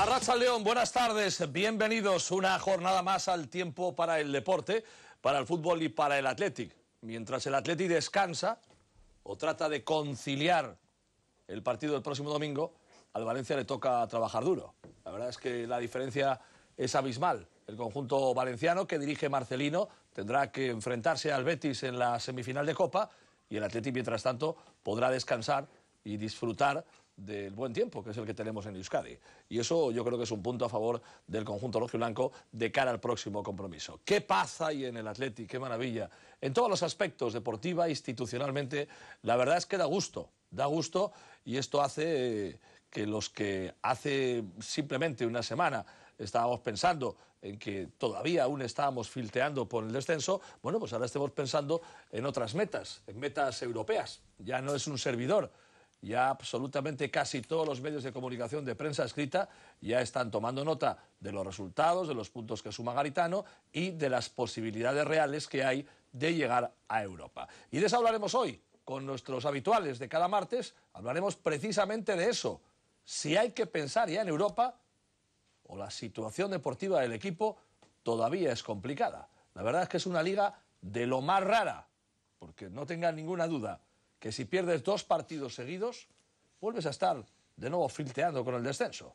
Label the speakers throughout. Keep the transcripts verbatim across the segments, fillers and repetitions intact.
Speaker 1: Arratsaldeon, buenas tardes, bienvenidos una jornada más al tiempo para el deporte, para el fútbol y para el Athletic. Mientras el Athletic descansa o trata de conciliar el partido del próximo domingo, al Valencia le toca trabajar duro. La verdad es que la diferencia es abismal. El conjunto valenciano que dirige Marcelino tendrá que enfrentarse al Betis en la semifinal de Copa y el Athletic, mientras tanto, podrá descansar y disfrutar del buen tiempo, que es el que tenemos en Euskadi. Y eso yo creo que es un punto a favor del conjunto rojiblanco de cara al próximo compromiso. ¿Qué pasa ahí en el Athletic? ¡Qué maravilla! En todos los aspectos, deportiva, institucionalmente, la verdad es que da gusto, da gusto, y esto hace eh, que los que hace simplemente una semana estábamos pensando en que todavía aún estábamos filteando por el descenso, bueno, pues ahora estemos pensando en otras metas, en metas europeas. Ya no es un servidor. Ya absolutamente casi todos los medios de comunicación de prensa escrita ya están tomando nota de los resultados, de los puntos que suma Garitano y de las posibilidades reales que hay de llegar a Europa. Y de eso hablaremos hoy con nuestros habituales de cada martes. Hablaremos precisamente de eso. Si hay que pensar ya en Europa o la situación deportiva del equipo todavía es complicada. La verdad es que es una liga de lo más rara, porque no tengan ninguna duda que si pierdes dos partidos seguidos, vuelves a estar de nuevo filteando con el descenso.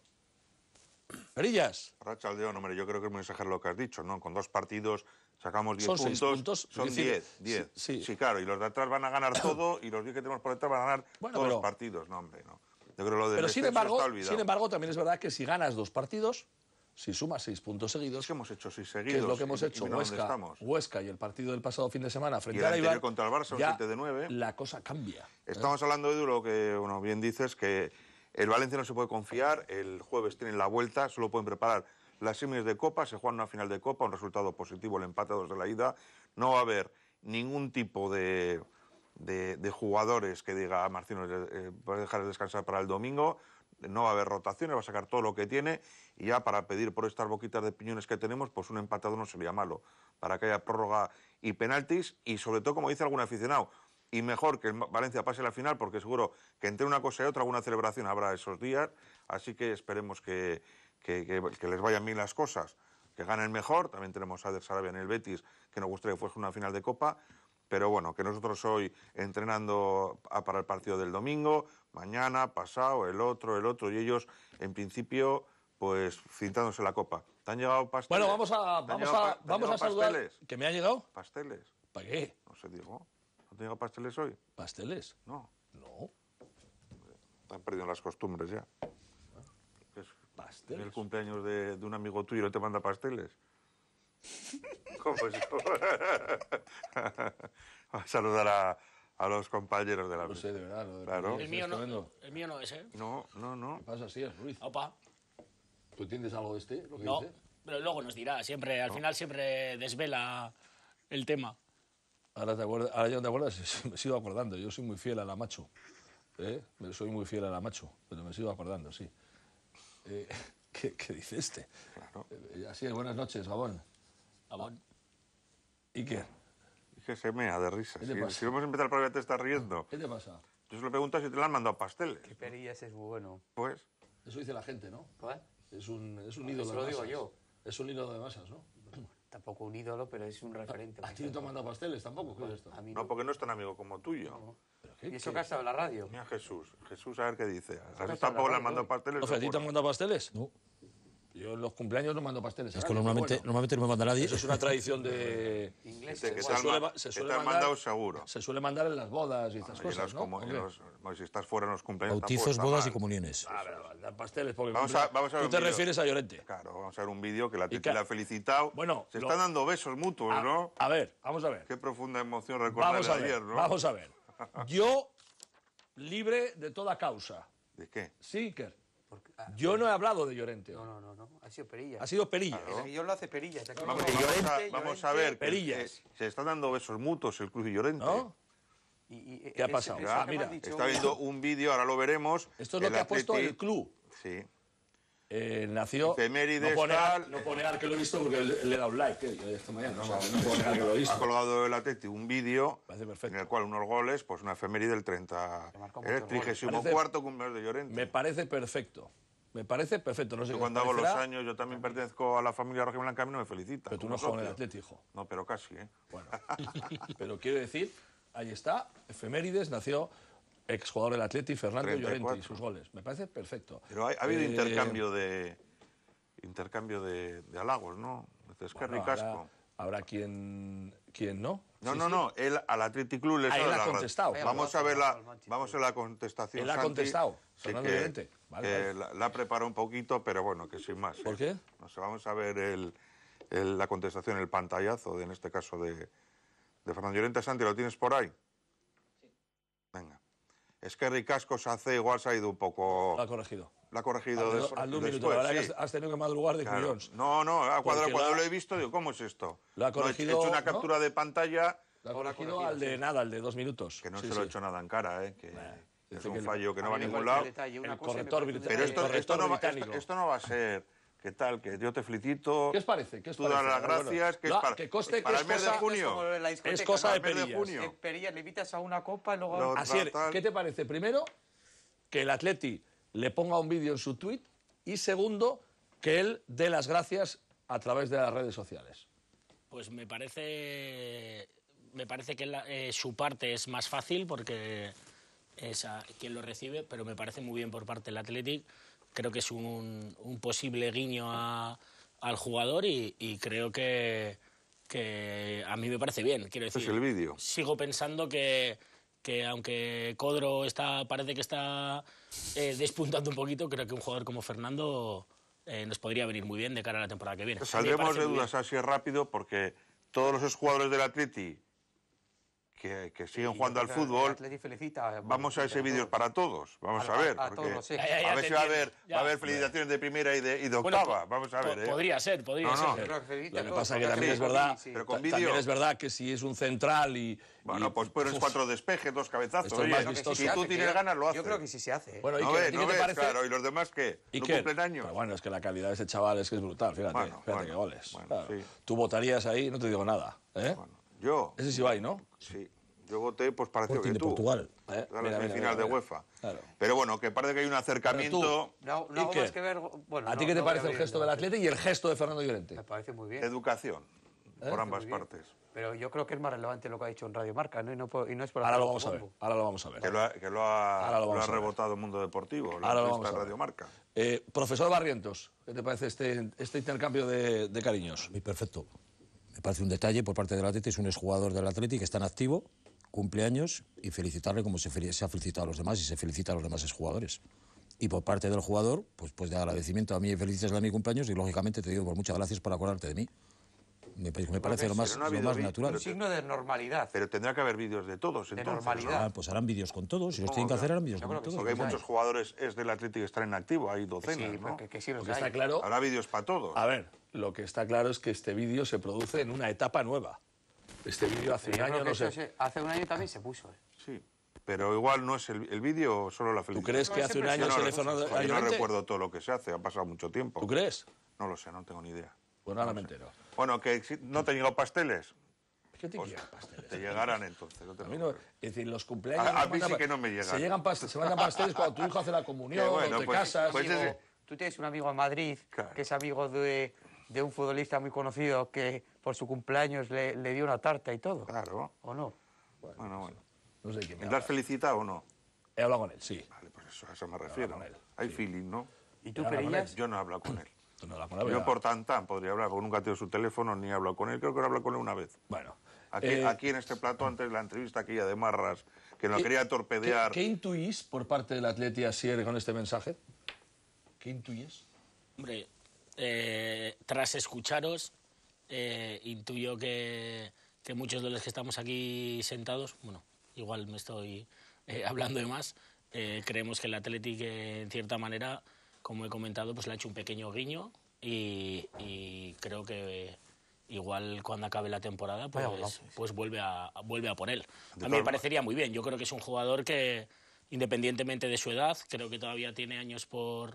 Speaker 1: Perillas.
Speaker 2: Arratsaldeon, hombre, yo creo que es muy exagerado lo que has dicho, ¿no? Con dos partidos sacamos diez puntos,
Speaker 1: puntos,
Speaker 2: son diez, diez.
Speaker 1: Sí, sí.
Speaker 2: Sí, claro, y los de atrás van a ganar todo, y los diez que tenemos por detrás van a ganar
Speaker 1: bueno,
Speaker 2: todos
Speaker 1: pero,
Speaker 2: los partidos. No, hombre, no. Yo creo que lo del
Speaker 1: pero sin
Speaker 2: descenso
Speaker 1: embargo,
Speaker 2: está olvidado.
Speaker 1: sin embargo, también es verdad que si ganas dos partidos, si sumas seis puntos seguidos,
Speaker 2: es que hemos hecho seis seguidos,
Speaker 1: que es lo que hemos
Speaker 2: y,
Speaker 1: hecho
Speaker 2: y
Speaker 1: Huesca, Huesca y el partido del pasado fin de semana frente
Speaker 2: y el
Speaker 1: a Eibar,
Speaker 2: contra el Barça, un siete de nueve.
Speaker 1: La cosa cambia.
Speaker 2: Estamos
Speaker 1: ¿eh?
Speaker 2: hablando de lo que, bueno, bien dices, que el Valencia no se puede confiar, el jueves tienen la vuelta, solo pueden preparar las semis de Copa, se juega una final de Copa, un resultado positivo, el empate a dos de la ida, no va a haber ningún tipo de, de, de jugadores que diga, Marcino, eh, va a dejar de descansar para el domingo. No va a haber rotaciones, va a sacar todo lo que tiene y ya para pedir por estas boquitas de piñones que tenemos, pues un empatado no sería malo, para que haya prórroga y penaltis y sobre todo, como dice algún aficionado, y mejor que el Valencia pase la final porque seguro que entre una cosa y otra alguna celebración habrá esos días, así que esperemos que, que, que, que les vayan bien las cosas, que ganen mejor. También tenemos a Sarabia en el Betis, que nos gustaría que fuese una final de Copa. Pero bueno, que nosotros hoy entrenando para el partido del domingo, mañana, pasado, el otro, el otro, y ellos, en principio, pues cintándose la copa. ¿Te han llegado pasteles?
Speaker 1: Bueno, vamos a, vamos a, vamos a saludar.
Speaker 2: Pasteles?
Speaker 1: ¿Que me ha llegado?
Speaker 2: ¿Pasteles?
Speaker 1: ¿Para qué?
Speaker 2: No sé, digo. ¿No te han llegado pasteles hoy?
Speaker 1: ¿Pasteles?
Speaker 2: No.
Speaker 1: No.
Speaker 2: Te han perdido las costumbres ya. Es
Speaker 1: ¿Pasteles?
Speaker 2: el cumpleaños de, de un amigo tuyo y no te manda pasteles. ¿Cómo es eso? A saludar a, a los compañeros de la
Speaker 1: No sé, de verdad. Lo de
Speaker 2: claro.
Speaker 3: El mío, no, el mío no es, ¿eh?
Speaker 2: No, no, no.
Speaker 1: ¿Qué pasa? Sí, es Ruiz.
Speaker 3: Opa.
Speaker 1: ¿Tú entiendes algo de este? Lo que
Speaker 3: No,
Speaker 1: dice?
Speaker 3: pero luego nos dirá. Siempre, al
Speaker 2: ¿No?
Speaker 3: final siempre desvela el tema.
Speaker 1: Ahora, te acuerdas, ahora ya no te acuerdas, me sigo acordando. Yo soy muy fiel a la macho. ¿eh? Soy muy fiel a la macho, pero me sigo acordando, sí. Eh, ¿qué, ¿Qué dice este?
Speaker 2: Claro.
Speaker 1: Eh, así es, buenas noches, Gabón.
Speaker 3: Gabón.
Speaker 1: Iker,
Speaker 2: Es que se mea de risa.
Speaker 1: ¿Qué
Speaker 2: Si,
Speaker 1: te pasa?
Speaker 2: si hemos empezado el programa te estás riendo.
Speaker 1: ¿qué te pasa?
Speaker 2: Yo se lo pregunto si te le han mandado pasteles.
Speaker 4: Qué perillas es bueno.
Speaker 2: Pues,
Speaker 1: Eso dice la gente, ¿no?
Speaker 4: ¿Cuál?
Speaker 1: Es un, es un ídolo
Speaker 4: Eso
Speaker 1: de
Speaker 4: lo digo
Speaker 1: masas.
Speaker 4: yo.
Speaker 1: Es un ídolo de masas, ¿no?
Speaker 4: Tampoco un ídolo, pero es un referente.
Speaker 1: ¿A ti no te han mandado pasteles tampoco? ¿Qué es esto?
Speaker 4: A mí
Speaker 2: no,
Speaker 4: no.
Speaker 2: porque no es tan amigo como tuyo.
Speaker 1: ¿Pero qué?
Speaker 4: ¿Y eso
Speaker 1: ¿Qué?
Speaker 4: que ha estado en la radio?
Speaker 2: Mira Jesús. Jesús, a ver qué dice. A Jesús
Speaker 4: está
Speaker 2: tampoco le han
Speaker 4: hablando
Speaker 2: mandado
Speaker 4: hoy.
Speaker 2: pasteles.
Speaker 1: ¿Ofe, ¿a ti te han
Speaker 2: seguro.
Speaker 1: mandado pasteles?
Speaker 5: No,
Speaker 1: Yo en los cumpleaños no mando pasteles. a
Speaker 5: es que
Speaker 1: nadie,
Speaker 5: normalmente,
Speaker 1: pero bueno,
Speaker 5: normalmente no me manda nadie.
Speaker 1: eso es una tradición de...
Speaker 4: Inglés.
Speaker 2: Que te
Speaker 1: Se
Speaker 2: han
Speaker 1: suele,
Speaker 2: ma-
Speaker 1: ma- se
Speaker 2: que
Speaker 1: suele
Speaker 2: te han
Speaker 1: mandar,
Speaker 2: mandado seguro.
Speaker 1: Se suele mandar en las bodas y estas
Speaker 2: Y en
Speaker 1: cosas,
Speaker 2: los
Speaker 1: ¿no?
Speaker 2: como- en
Speaker 1: Hombre.
Speaker 2: los- bueno, si estás fuera en los cumpleaños.
Speaker 5: Bautizos,
Speaker 2: tampoco está
Speaker 5: bodas
Speaker 2: mal.
Speaker 5: y comuniones.
Speaker 1: Ah, pero mandar pasteles porque
Speaker 2: Vamos a- vamos a ver
Speaker 1: tú
Speaker 2: un
Speaker 1: te
Speaker 2: vídeo.
Speaker 1: refieres a Llorente.
Speaker 2: Claro, vamos a ver un vídeo que la
Speaker 1: Y
Speaker 2: Titi
Speaker 1: ca-
Speaker 2: le ha felicitado.
Speaker 1: Bueno,
Speaker 2: se
Speaker 1: lo-
Speaker 2: están dando besos mutuos,
Speaker 1: A,
Speaker 2: ¿no?
Speaker 1: a ver, vamos a ver.
Speaker 2: Qué profunda emoción recordar
Speaker 1: Vamos a ver,
Speaker 2: ayer, ¿no?
Speaker 1: vamos a ver. Yo, libre de toda causa.
Speaker 2: ¿De qué?
Speaker 1: Sí, Iker.
Speaker 4: Porque- ah,
Speaker 1: Yo no he hablado de Llorente.
Speaker 4: no,
Speaker 1: hoy.
Speaker 4: no, no, no. Ha sido perillas.
Speaker 1: Ha sido Perillas.
Speaker 2: Claro.
Speaker 4: Yo lo hace perillas. Aquí
Speaker 2: Vamos,
Speaker 4: pone
Speaker 2: vamos a,
Speaker 4: Llorente,
Speaker 2: vamos a
Speaker 4: Llorente,
Speaker 2: ver. que-
Speaker 1: Perillas.
Speaker 2: que se están dando besos mutuos el Cruz y Llorente.
Speaker 1: ¿No?
Speaker 4: y- y-
Speaker 1: ¿Qué ha
Speaker 4: ese-
Speaker 1: pasado?
Speaker 4: ese
Speaker 1: Ah,
Speaker 4: que me
Speaker 1: mira,
Speaker 4: han dicho-
Speaker 2: Está viendo un vídeo, ahora lo veremos.
Speaker 1: Esto es lo
Speaker 2: el
Speaker 1: que ha puesto
Speaker 2: Atleti-
Speaker 1: el club.
Speaker 2: Sí.
Speaker 1: Eh, nació...
Speaker 2: Efemérides,
Speaker 1: no pone,
Speaker 2: tal.
Speaker 1: no pone ar que lo he visto porque le, le he dado un like eh, esta mañana. O sea, no pone ar que lo he visto.
Speaker 2: Ha colgado el Atleti un vídeo
Speaker 1: Parece perfecto.
Speaker 2: en el cual unos goles, pues una efeméride del treinta,
Speaker 4: marcó
Speaker 2: el
Speaker 4: muchos
Speaker 2: trigésimo
Speaker 1: goles.
Speaker 2: cuarto cumpleaños de Llorente.
Speaker 1: Me parece perfecto. Me parece perfecto. No sé
Speaker 2: Yo
Speaker 1: qué
Speaker 2: cuando
Speaker 1: os
Speaker 2: hago los
Speaker 1: parecerá,
Speaker 2: años, yo también pertenezco a la familia rojiblanca, a mí no me felicitan.
Speaker 1: pero tú
Speaker 2: como
Speaker 1: no juegas en el
Speaker 2: socio.
Speaker 1: Atleti, hijo.
Speaker 2: No, pero casi, ¿eh?
Speaker 1: Bueno, pero quiero decir, ahí está, efemérides, nació exjugador del Atleti, Fernando
Speaker 2: treinta y
Speaker 1: Llorente, y
Speaker 2: cuatro.
Speaker 1: sus goles. Me parece perfecto.
Speaker 2: Pero ha, ha habido
Speaker 1: Eh,
Speaker 2: intercambio de intercambio de, de halagos, ¿no? Es que
Speaker 1: bueno,
Speaker 2: ricasco.
Speaker 1: habrá, habrá quien, quien no.
Speaker 2: No,
Speaker 1: Sí,
Speaker 2: no,
Speaker 1: sí.
Speaker 2: no, él al Athletic Club le
Speaker 1: Ah,
Speaker 2: sabe
Speaker 1: él ha
Speaker 2: la gra-
Speaker 1: contestado.
Speaker 2: Vamos a ver la, vamos a ver la contestación.
Speaker 1: Él ha
Speaker 2: Santi.
Speaker 1: contestado,
Speaker 2: Sí,
Speaker 1: Fernando
Speaker 2: que,
Speaker 1: Llorente. Vale,
Speaker 2: que
Speaker 1: vale.
Speaker 2: La, la preparó un poquito, pero bueno, que sin más.
Speaker 1: ¿Por
Speaker 2: ¿eh?
Speaker 1: qué?
Speaker 2: No sé, vamos a ver el, el- la contestación, el pantallazo, de, en este caso de, de Fernando Llorente. Santi, ¿lo tienes por ahí? Sí. Venga. Es que Ricasco se hace, igual se ha ido un poco...
Speaker 1: Lo ha corregido.
Speaker 2: La ha corregido
Speaker 1: Al,
Speaker 2: des-
Speaker 1: al de un
Speaker 2: después,
Speaker 1: minuto, la verdad
Speaker 2: sí.
Speaker 1: que has, has tenido que madrugar de
Speaker 2: Claro.
Speaker 1: cuyons.
Speaker 2: No, no, a cuadro,
Speaker 1: Porque
Speaker 2: cuando
Speaker 1: lo ha-
Speaker 2: lo he visto, digo, ¿cómo es esto?
Speaker 1: Lo ha
Speaker 2: No, he-
Speaker 1: corregido,
Speaker 2: he hecho una
Speaker 1: ¿no?
Speaker 2: captura de pantalla
Speaker 1: Lo ha
Speaker 4: Ahora
Speaker 1: corregido
Speaker 4: corregido,
Speaker 1: al de
Speaker 4: sí.
Speaker 1: nada, al de dos minutos.
Speaker 2: que no
Speaker 1: Sí,
Speaker 2: se lo he
Speaker 1: sí.
Speaker 2: hecho nada en cara, ¿eh? que es
Speaker 1: dice
Speaker 2: un
Speaker 1: que el-
Speaker 2: fallo que
Speaker 4: a
Speaker 2: no va a
Speaker 4: mí me
Speaker 2: ningún
Speaker 4: parece
Speaker 2: lado.
Speaker 4: un detalle, una
Speaker 1: El
Speaker 4: cosa y me
Speaker 1: corrector
Speaker 4: parece un
Speaker 1: británico.
Speaker 2: Pero
Speaker 1: el
Speaker 2: esto,
Speaker 1: corrector
Speaker 2: esto, no va,
Speaker 1: británico.
Speaker 2: esto, esto no va a ser, ¿qué tal? Que yo te felicito.
Speaker 1: ¿Qué os parece? ¿Qué os
Speaker 2: Tú das
Speaker 1: parece?
Speaker 2: las
Speaker 1: Bueno,
Speaker 2: gracias, que
Speaker 1: no,
Speaker 2: es para,
Speaker 1: que conste que
Speaker 2: para
Speaker 1: es
Speaker 2: el mes
Speaker 1: cosa-
Speaker 2: de
Speaker 4: Es como
Speaker 2: junio.
Speaker 4: la discoteca,
Speaker 1: Es cosa
Speaker 4: ¿no?
Speaker 1: de
Speaker 2: El mes de
Speaker 1: perillas.
Speaker 2: junio.
Speaker 4: En Perillas le invitas a una copa y luego...
Speaker 2: Lo-
Speaker 1: Asier,
Speaker 2: Tal.
Speaker 1: ¿qué te parece? Primero, que el Atleti le ponga un vídeo en su tweet y segundo, que él dé las gracias a través de las redes sociales.
Speaker 3: Pues me parece, me parece que la- eh, su parte es más fácil porque es a quien lo recibe, pero me parece muy bien por parte del Athletic. Creo que es un, un posible guiño a- al jugador y, y creo que, que a mí me parece bien. Quiero
Speaker 2: Este
Speaker 3: decir,
Speaker 2: es el vídeo.
Speaker 3: sigo pensando que, que aunque Codro está, parece que está eh, despuntando un poquito, creo que un jugador como Fernando eh, nos podría venir muy bien de cara a la temporada que viene. A mí me
Speaker 2: Saldremos
Speaker 3: parece
Speaker 2: de
Speaker 3: muy bien.
Speaker 2: dudas así rápido porque todos los exjugadores del Atleti que, que siguen jugando al fútbol,
Speaker 4: felicita,
Speaker 2: vamos a ese vídeo para todos. Vamos a,
Speaker 4: A-
Speaker 2: ver.
Speaker 4: a- a
Speaker 2: porque
Speaker 4: todos, sí.
Speaker 3: Ya, ya, ya
Speaker 2: a ver
Speaker 3: te
Speaker 2: si va a
Speaker 3: entiendo,
Speaker 2: haber,
Speaker 3: ya.
Speaker 2: va a haber felicitaciones de primera y de, y de
Speaker 3: Bueno,
Speaker 2: octava.
Speaker 3: po-
Speaker 2: Vamos a
Speaker 3: po-
Speaker 2: ver. ¿eh?
Speaker 3: Podría ser, podría
Speaker 2: No, no.
Speaker 3: ser.
Speaker 4: Creo que felicita
Speaker 1: Lo que
Speaker 4: a todos,
Speaker 1: pasa que
Speaker 4: porque
Speaker 1: también
Speaker 4: sí,
Speaker 1: es verdad,
Speaker 4: sí, sí.
Speaker 2: Pero con
Speaker 1: ta-
Speaker 2: vídeo.
Speaker 1: también es verdad que si es un central y...
Speaker 2: Bueno,
Speaker 1: y-
Speaker 2: pues pones
Speaker 1: uf,
Speaker 2: cuatro despejes, dos cabezazos.
Speaker 1: Esto es
Speaker 2: Oye,
Speaker 1: más
Speaker 4: Creo que sí
Speaker 1: vistoso.
Speaker 4: se
Speaker 2: si tú
Speaker 4: hace,
Speaker 2: tienes
Speaker 4: que-
Speaker 2: ganas, lo haces.
Speaker 4: Yo creo que sí se hace. ¿eh?
Speaker 1: Bueno,
Speaker 2: ¿No
Speaker 1: Iker, ¿a
Speaker 2: ves?
Speaker 1: ti
Speaker 2: ¿No
Speaker 1: qué te
Speaker 2: ves?
Speaker 1: parece?
Speaker 2: Claro, ¿y los demás qué? ¿No
Speaker 1: Iker,
Speaker 2: cumplen años?
Speaker 1: pero bueno, es que la calidad de ese chaval es que es brutal, fíjate,
Speaker 2: Bueno,
Speaker 1: fíjate
Speaker 2: bueno,
Speaker 1: qué goles.
Speaker 2: bueno,
Speaker 1: Claro.
Speaker 2: sí.
Speaker 1: Tú votarías ahí, no te digo nada. ¿eh?
Speaker 2: Bueno, yo,
Speaker 1: Ese sí va ahí, ¿no?
Speaker 2: sí, yo voté, pues pareció
Speaker 5: Sporting
Speaker 2: que
Speaker 5: de
Speaker 2: tú.
Speaker 5: Portugal.
Speaker 1: Eh,
Speaker 2: A la
Speaker 1: mira, mira,
Speaker 2: semifinal
Speaker 1: mira,
Speaker 2: de
Speaker 1: mira.
Speaker 2: UEFA.
Speaker 1: Claro.
Speaker 2: Pero bueno, que parece que hay un acercamiento.
Speaker 4: No, no hago
Speaker 1: Iker,
Speaker 4: más que ver... Bueno,
Speaker 1: ¿A
Speaker 4: no,
Speaker 1: ti qué te
Speaker 4: no voy a
Speaker 1: parece el
Speaker 4: abrir
Speaker 1: gesto del
Speaker 4: debate.
Speaker 1: Atleti y el gesto de Fernando Llorente?
Speaker 4: Me parece muy bien.
Speaker 2: Educación, por ambas
Speaker 4: muy bien.
Speaker 2: partes.
Speaker 4: Pero yo creo que es más relevante lo que ha dicho en Radio Marca, ¿no? Y no, por- y no es por
Speaker 1: Ahora
Speaker 4: hacer
Speaker 1: lo vamos a ver,
Speaker 4: autobombo.
Speaker 1: ahora lo vamos a ver.
Speaker 2: Que lo ha, que lo ha,
Speaker 1: Ahora lo
Speaker 2: lo
Speaker 1: vamos
Speaker 2: ha
Speaker 1: a ver.
Speaker 2: rebotado el mundo deportivo, la
Speaker 1: Ahora lo
Speaker 2: entrevista
Speaker 1: vamos a
Speaker 2: de
Speaker 1: ver.
Speaker 2: Radio Marca.
Speaker 1: Eh, profesor Barrientos, ¿qué te parece este, este intercambio de, de cariños?
Speaker 5: Y perfecto. Me parece un detalle por parte del Atleti, es un exjugador del Atleti que está en activo, cumple años y felicitarle como se, fel- se ha felicitado a los demás y se felicita a los demás exjugadores. Y por parte del jugador, pues, pues de agradecimiento a mí y felicitas a mi cumpleaños y lógicamente te digo por muchas gracias por acordarte de mí. Me, pa- me parece lo más,
Speaker 2: Pero no ha
Speaker 5: lo
Speaker 2: habido
Speaker 5: más
Speaker 2: vi-
Speaker 5: natural.
Speaker 4: Un signo de normalidad.
Speaker 2: Pero tendrá que haber vídeos de todos,
Speaker 4: De
Speaker 2: entonces.
Speaker 4: normalidad.
Speaker 5: Ah, pues harán vídeos con todos, si los
Speaker 2: Supongo
Speaker 5: tienen que
Speaker 2: que-
Speaker 5: hacer harán vídeos
Speaker 4: yo
Speaker 5: con
Speaker 4: creo que sí.
Speaker 5: todos.
Speaker 2: Porque hay
Speaker 4: Los hay.
Speaker 2: muchos jugadores es del Atlético que están en activo, hay
Speaker 4: Sí,
Speaker 2: docenas, ¿no?
Speaker 4: porque que sí los
Speaker 1: Lo que
Speaker 4: hay.
Speaker 1: está claro,
Speaker 2: Habrá vídeos para todos.
Speaker 1: a ver, lo que está claro es que este vídeo se produce en una etapa nueva. Este vídeo hace
Speaker 4: Yo
Speaker 1: un
Speaker 4: creo
Speaker 1: año,
Speaker 4: que
Speaker 1: no
Speaker 4: eso
Speaker 1: sé.
Speaker 4: se- hace un año también se puso. ¿eh?
Speaker 2: Sí. Pero igual no es el, el vídeo o solo la
Speaker 1: ¿Tú
Speaker 2: felicitación.
Speaker 1: crees que
Speaker 4: No,
Speaker 1: hace un
Speaker 4: siempre
Speaker 1: año
Speaker 2: Yo
Speaker 1: se
Speaker 2: no,
Speaker 1: le
Speaker 2: re-
Speaker 1: Fernando
Speaker 2: yo no
Speaker 1: Llorente?
Speaker 2: recuerdo todo lo que se hace, ha pasado mucho tiempo.
Speaker 1: ¿Tú crees?
Speaker 2: No lo sé, no tengo ni idea.
Speaker 1: Pues ahora me entero.
Speaker 2: Bueno, que si- no te han llegado pasteles.
Speaker 1: ¿Qué te
Speaker 2: Pues
Speaker 1: quieres pasteles?
Speaker 2: te llegarán entonces. no te
Speaker 1: A mí no, es
Speaker 2: preocupes.
Speaker 1: decir, los cumpleaños...
Speaker 2: A- a
Speaker 1: no
Speaker 2: mí
Speaker 1: mandan
Speaker 2: sí
Speaker 1: pa-
Speaker 2: que no me llegan.
Speaker 1: Se, llegan pasteles, se mandan pasteles cuando tu hijo hace la comunión,
Speaker 2: Que bueno,
Speaker 1: o te
Speaker 2: pues-
Speaker 1: casas...
Speaker 2: pues
Speaker 1: o-
Speaker 2: ese-
Speaker 4: Tú tienes un amigo en Madrid
Speaker 2: Claro.
Speaker 4: que es amigo de, de un futbolista muy conocido que por su cumpleaños le, le dio una tarta y todo.
Speaker 2: Claro.
Speaker 4: ¿O no?
Speaker 2: Bueno, bueno.
Speaker 1: No sé quién me
Speaker 2: ¿Le has
Speaker 1: habla.
Speaker 2: felicitado o no?
Speaker 1: He hablado con él, sí.
Speaker 2: Vale, pues eso, a eso me refiero.
Speaker 1: con él,
Speaker 2: Hay feeling, ¿no?
Speaker 4: ¿Y tú,
Speaker 1: Habla con
Speaker 4: Perillas?
Speaker 2: Yo no he hablado con él.
Speaker 1: No, la palabra
Speaker 2: Yo
Speaker 1: ya-
Speaker 2: por tan tan podría hablar, porque nunca he tenido su teléfono ni he hablado con él. Creo que he hablado con él una vez.
Speaker 1: Bueno.
Speaker 2: Aquí,
Speaker 1: eh,
Speaker 2: aquí en este plato, antes de la entrevista aquella de Marras, que nos
Speaker 1: ¿qué-
Speaker 2: quería
Speaker 1: ¿qué,
Speaker 2: torpedear.
Speaker 1: ¿Qué intuís por parte del Atleti Asier con este mensaje? ¿Qué intuyes?
Speaker 3: Hombre, eh, tras escucharos, eh, intuyo que, que muchos de los que estamos aquí sentados, bueno, igual me estoy eh, hablando de más, eh, creemos que el Athletic, eh, en cierta manera, como he comentado, pues le ha hecho un pequeño guiño y, y creo que igual cuando acabe la temporada
Speaker 4: Vaya
Speaker 3: pues,
Speaker 4: golazo.
Speaker 3: pues vuelve, a, vuelve a por él.
Speaker 2: De
Speaker 3: A mí me
Speaker 2: todas
Speaker 3: parecería muy bien. Yo creo que es un jugador que, independientemente de su edad, creo que todavía tiene años por,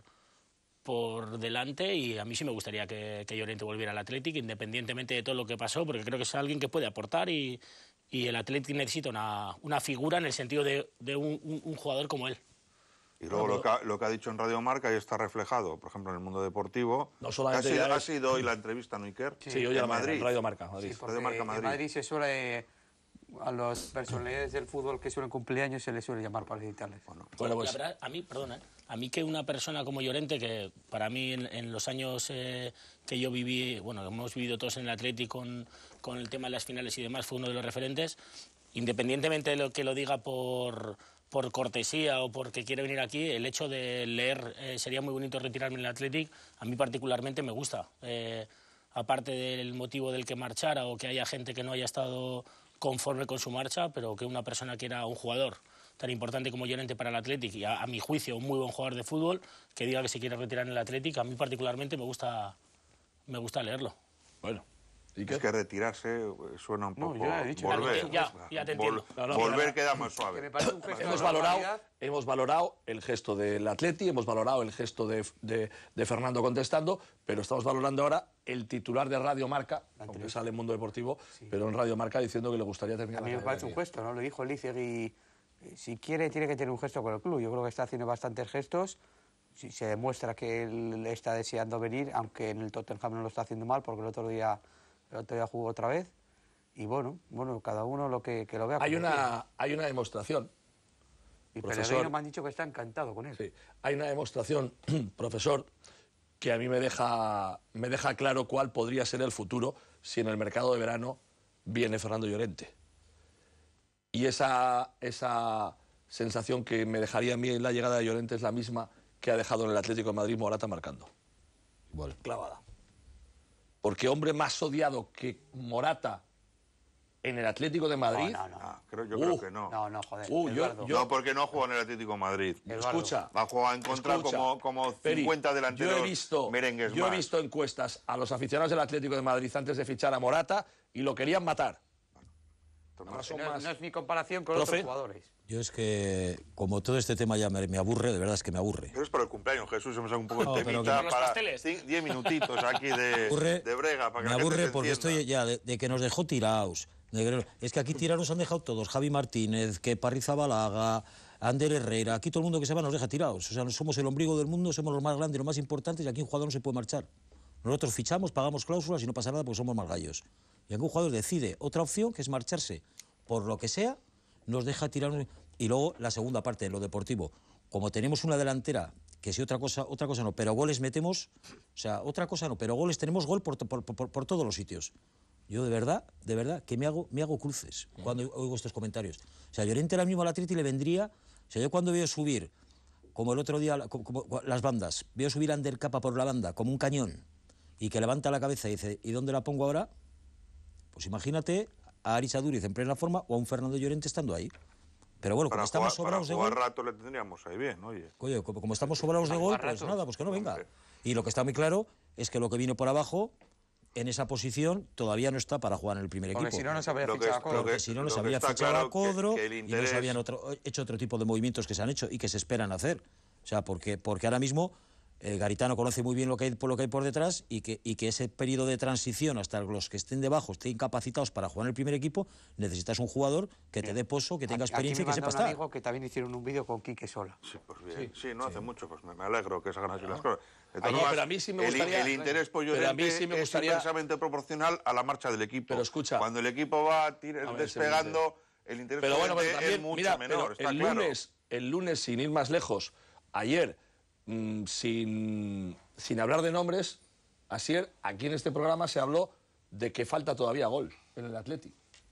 Speaker 3: por delante y a mí sí me gustaría que, que Llorente volviera al Athletic, independientemente de todo lo que pasó, porque creo que es alguien que puede aportar y, y el Athletic necesita una, una figura en el sentido de, de un, un- un jugador como él.
Speaker 2: Y luego lo que, ha, lo que ha dicho en Radio Marca y está reflejado, por ejemplo, en el mundo deportivo.
Speaker 1: No solamente
Speaker 2: ha, sido,
Speaker 1: ya
Speaker 2: ha
Speaker 1: es...
Speaker 2: sido hoy la entrevista a Noiker.
Speaker 1: Sí, sí, hoy
Speaker 2: en
Speaker 1: a la
Speaker 2: Madrid.
Speaker 1: mañana, Radio Marca, Madrid.
Speaker 4: Sí, porque
Speaker 2: Radio Marca Madrid.
Speaker 4: En Madrid se suele, a las personalidades del fútbol que suelen cumpleaños se les suele llamar para felicitarles.
Speaker 2: Bueno,
Speaker 1: Bueno, pues...
Speaker 3: La verdad, a mí, perdona, a mí que una persona como Llorente, que para mí en, en los años eh, que yo viví, bueno, hemos vivido todos en el Atleti con, con el tema de las finales y demás, fue uno de los referentes, independientemente de lo que lo diga por... por cortesía o porque quiere venir aquí, el hecho de leer eh, sería muy bonito retirarme en el Athletic, a mí particularmente me gusta. Eh, aparte del motivo del que marchara o que haya gente que no haya estado conforme con su marcha, pero que una persona que era un jugador tan importante como Llorente para el Athletic y a, a mi juicio un muy buen jugador de fútbol, que diga que se quiere retirar en el Athletic, a mí particularmente me gusta, me gusta leerlo.
Speaker 1: Bueno. ¿Y qué?
Speaker 2: es que retirarse suena un
Speaker 4: No,
Speaker 2: poco...
Speaker 4: yo ya he dicho.
Speaker 2: volver,
Speaker 3: Ya, ya te entiendo.
Speaker 2: Vol-
Speaker 1: No, no,
Speaker 2: volver
Speaker 1: pero-
Speaker 2: queda más
Speaker 4: Que
Speaker 2: suave.
Speaker 4: me parece un gesto
Speaker 1: Hemos
Speaker 4: de
Speaker 1: valorado,
Speaker 4: normalidad.
Speaker 1: hemos valorado el gesto del Atleti, hemos valorado el gesto de, de, de Fernando contestando, pero estamos valorando ahora el titular de Radio Marca, aunque sale en Mundo Deportivo, pero en Radio Marca diciendo que le gustaría terminar
Speaker 4: A mí
Speaker 1: la
Speaker 4: me parece un
Speaker 1: carrera
Speaker 4: gesto, ¿no? Lo dijo Lizegui. Si quiere, tiene que tener un gesto con el club. Yo creo que está haciendo bastantes gestos. Si se demuestra que él está deseando venir, aunque en el Tottenham no lo está haciendo mal, porque el otro día, el otro día jugó otra vez. Y bueno, bueno, cada uno lo que, que lo vea.
Speaker 1: Hay
Speaker 4: como
Speaker 1: una, hay una demostración,
Speaker 4: quiera. Y
Speaker 1: profesor.
Speaker 4: Pellegrino me han dicho que está encantado con él.
Speaker 1: sí, hay una demostración, profesor, que a mí me deja, me deja claro cuál podría ser el futuro si en el mercado de verano viene Fernando Llorente. Y esa, esa sensación que me dejaría a mí en la llegada de Llorente es la misma que ha dejado en el Atlético de Madrid Morata marcando.
Speaker 5: Igual.
Speaker 1: Clavada. Porque hombre más odiado que Morata en el Atlético de Madrid...
Speaker 4: No, no, no.
Speaker 2: Ah, creo, yo
Speaker 1: Uh,
Speaker 2: creo que no.
Speaker 4: No, no, joder.
Speaker 1: Uh, yo-
Speaker 4: Eduardo.
Speaker 1: yo-
Speaker 2: No, porque no ha jugado en el Atlético de Madrid.
Speaker 4: Eduardo.
Speaker 1: Escucha.
Speaker 2: Ha jugado en contra
Speaker 1: escucha,
Speaker 2: como, como
Speaker 1: Peri,
Speaker 2: cincuenta delanteros
Speaker 1: yo he visto,
Speaker 2: merengues
Speaker 1: Yo he
Speaker 2: más.
Speaker 1: visto encuestas a los aficionados del Atlético de Madrid antes de fichar a Morata y lo querían matar. Ahora son
Speaker 4: No,
Speaker 1: más-
Speaker 4: no es mi comparación con
Speaker 1: Profe.
Speaker 4: otros jugadores.
Speaker 5: Yo es que, como todo este tema ya me, me aburre, de verdad es que me aburre.
Speaker 2: Pero es por el cumpleaños, Jesús, hemos sacado un poco
Speaker 5: No,
Speaker 2: de
Speaker 5: pero
Speaker 2: temita
Speaker 3: que- Los
Speaker 2: para
Speaker 3: pasteles.
Speaker 2: cin- diez minutitos aquí de,
Speaker 5: aburre,
Speaker 2: de brega. Para que
Speaker 5: me
Speaker 2: la gente
Speaker 5: aburre
Speaker 2: se
Speaker 5: porque
Speaker 2: entienda.
Speaker 5: estoy ya de, de que nos dejó tirados. de que- es que aquí tirados han dejado todos. Javi Martínez, que Parrizabalaga, Ander Herrera, aquí todo el mundo que se va nos deja tirados. O sea, somos el ombligo del mundo, somos los más grandes, los más importantes y aquí un jugador no se puede marchar. Nosotros fichamos, pagamos cláusulas y no pasa nada porque somos más gallos. Y aquí un jugador decide otra opción, que es marcharse por lo que sea, nos deja tirarnos. Y luego la segunda parte, en lo deportivo. Como tenemos una delantera, que si otra cosa, otra cosa no, pero goles metemos, o sea, otra cosa no, pero goles tenemos gol por, por, por, por todos los sitios. Yo de verdad, de verdad, que me hago, me hago cruces cuando oigo estos comentarios. O sea, Llorente ahora mismo al Atleti le vendría, o sea, yo cuando veo subir, como el otro día, como, como las bandas, veo subir a Ander Capa por la banda, como un cañón, y que levanta la cabeza y dice, ¿y dónde la pongo ahora? Pues imagínate a Aris Aduriz en plena forma o a un Fernando Llorente estando ahí. Pero bueno, como
Speaker 2: Para
Speaker 5: estamos
Speaker 2: jugar, para
Speaker 5: sobrados de
Speaker 2: jugar
Speaker 5: gol...
Speaker 2: rato le tendríamos ahí bien, oye.
Speaker 5: Coño, como, como estamos sobrados de gol,
Speaker 4: jugar
Speaker 5: pues
Speaker 4: ratos.
Speaker 5: nada, pues que no venga.
Speaker 2: Hombre.
Speaker 5: Y lo que está muy claro es que lo que vino por abajo, en esa posición, todavía no está para jugar en el primer
Speaker 4: Porque
Speaker 5: equipo.
Speaker 4: si no, no se habría
Speaker 2: Lo que
Speaker 4: fichado a
Speaker 2: es-
Speaker 4: Codro.
Speaker 2: lo que-
Speaker 5: Porque si no, nos
Speaker 2: lo que
Speaker 5: habría
Speaker 2: está
Speaker 5: fichado
Speaker 2: claro
Speaker 5: a Codro
Speaker 2: que- que el
Speaker 5: y nos
Speaker 2: interés-
Speaker 5: habían otro- hecho otro tipo de movimientos que se han hecho y que se esperan hacer. O sea, porque, porque ahora mismo eh, Garitano conoce muy bien lo que hay, por lo que hay por detrás y que, y que ese periodo de transición hasta los que estén debajo estén capacitados para jugar en el primer equipo, necesitas un jugador que te dé poso, que tenga
Speaker 4: Aquí-
Speaker 5: experiencia y
Speaker 4: aquí
Speaker 5: que
Speaker 4: me
Speaker 5: sepa
Speaker 4: manda un
Speaker 5: estar.
Speaker 4: amigo que también hicieron un vídeo con Quique Sola.
Speaker 2: Sí, pues bien. Sí, no hace mucho, pues me, me alegro que se hagan así las cosas. De
Speaker 1: Ah,
Speaker 2: todas
Speaker 1: no,
Speaker 2: formas,
Speaker 1: pero a mí sí me
Speaker 2: el-
Speaker 1: gustaría-
Speaker 2: El, interés por
Speaker 1: pero a mí
Speaker 2: Llorente
Speaker 1: sí me
Speaker 2: es
Speaker 1: gustaría-
Speaker 2: inversamente proporcional a la marcha del equipo.
Speaker 1: Pero escucha.
Speaker 2: Cuando el equipo va tir-
Speaker 1: A ver,
Speaker 2: despegando, el interés
Speaker 1: Pero
Speaker 2: por
Speaker 1: bueno, pero
Speaker 2: Llorente
Speaker 1: también,
Speaker 2: es mucho
Speaker 1: mira,
Speaker 2: menor,
Speaker 1: pero
Speaker 2: está
Speaker 1: el
Speaker 2: claro.
Speaker 1: lunes, el lunes, sin ir más lejos, ayer, mm, sin, sin hablar de nombres, Asier, aquí en este programa se habló de que falta todavía gol en el Atleti.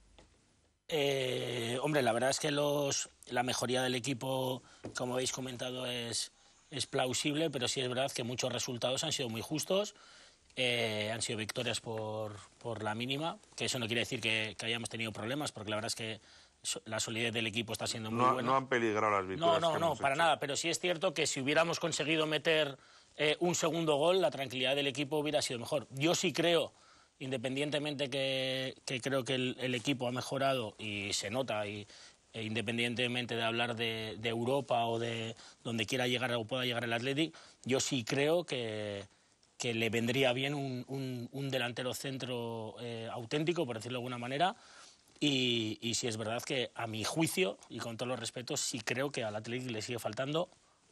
Speaker 3: Eh, hombre, la verdad es que los, la mejoría del equipo, como habéis comentado, es, es plausible, pero sí es verdad que muchos resultados han sido muy justos. Eh, han sido victorias por, por la mínima, que eso no quiere decir que, que hayamos tenido problemas, porque la verdad es que so- la solidez del equipo está siendo muy
Speaker 2: No,
Speaker 3: buena.
Speaker 2: no han peligrado las
Speaker 3: No,
Speaker 2: victorias.
Speaker 3: no,
Speaker 2: que
Speaker 3: no,
Speaker 2: hemos
Speaker 3: para
Speaker 2: hecho.
Speaker 3: nada, pero sí es cierto que si hubiéramos conseguido meter eh, un segundo gol, la tranquilidad del equipo hubiera sido mejor. Yo sí creo, independientemente que, que creo que el, el equipo ha mejorado y se nota, y, e independientemente de hablar de, de Europa o de donde quiera llegar o pueda llegar el Athletic, yo sí creo que, que le vendría bien un, un- un delantero centro eh, auténtico, por decirlo de alguna manera. Y, y sí es verdad que, a mi juicio, y con todos los respetos, sí creo que al Athletic le sigue faltando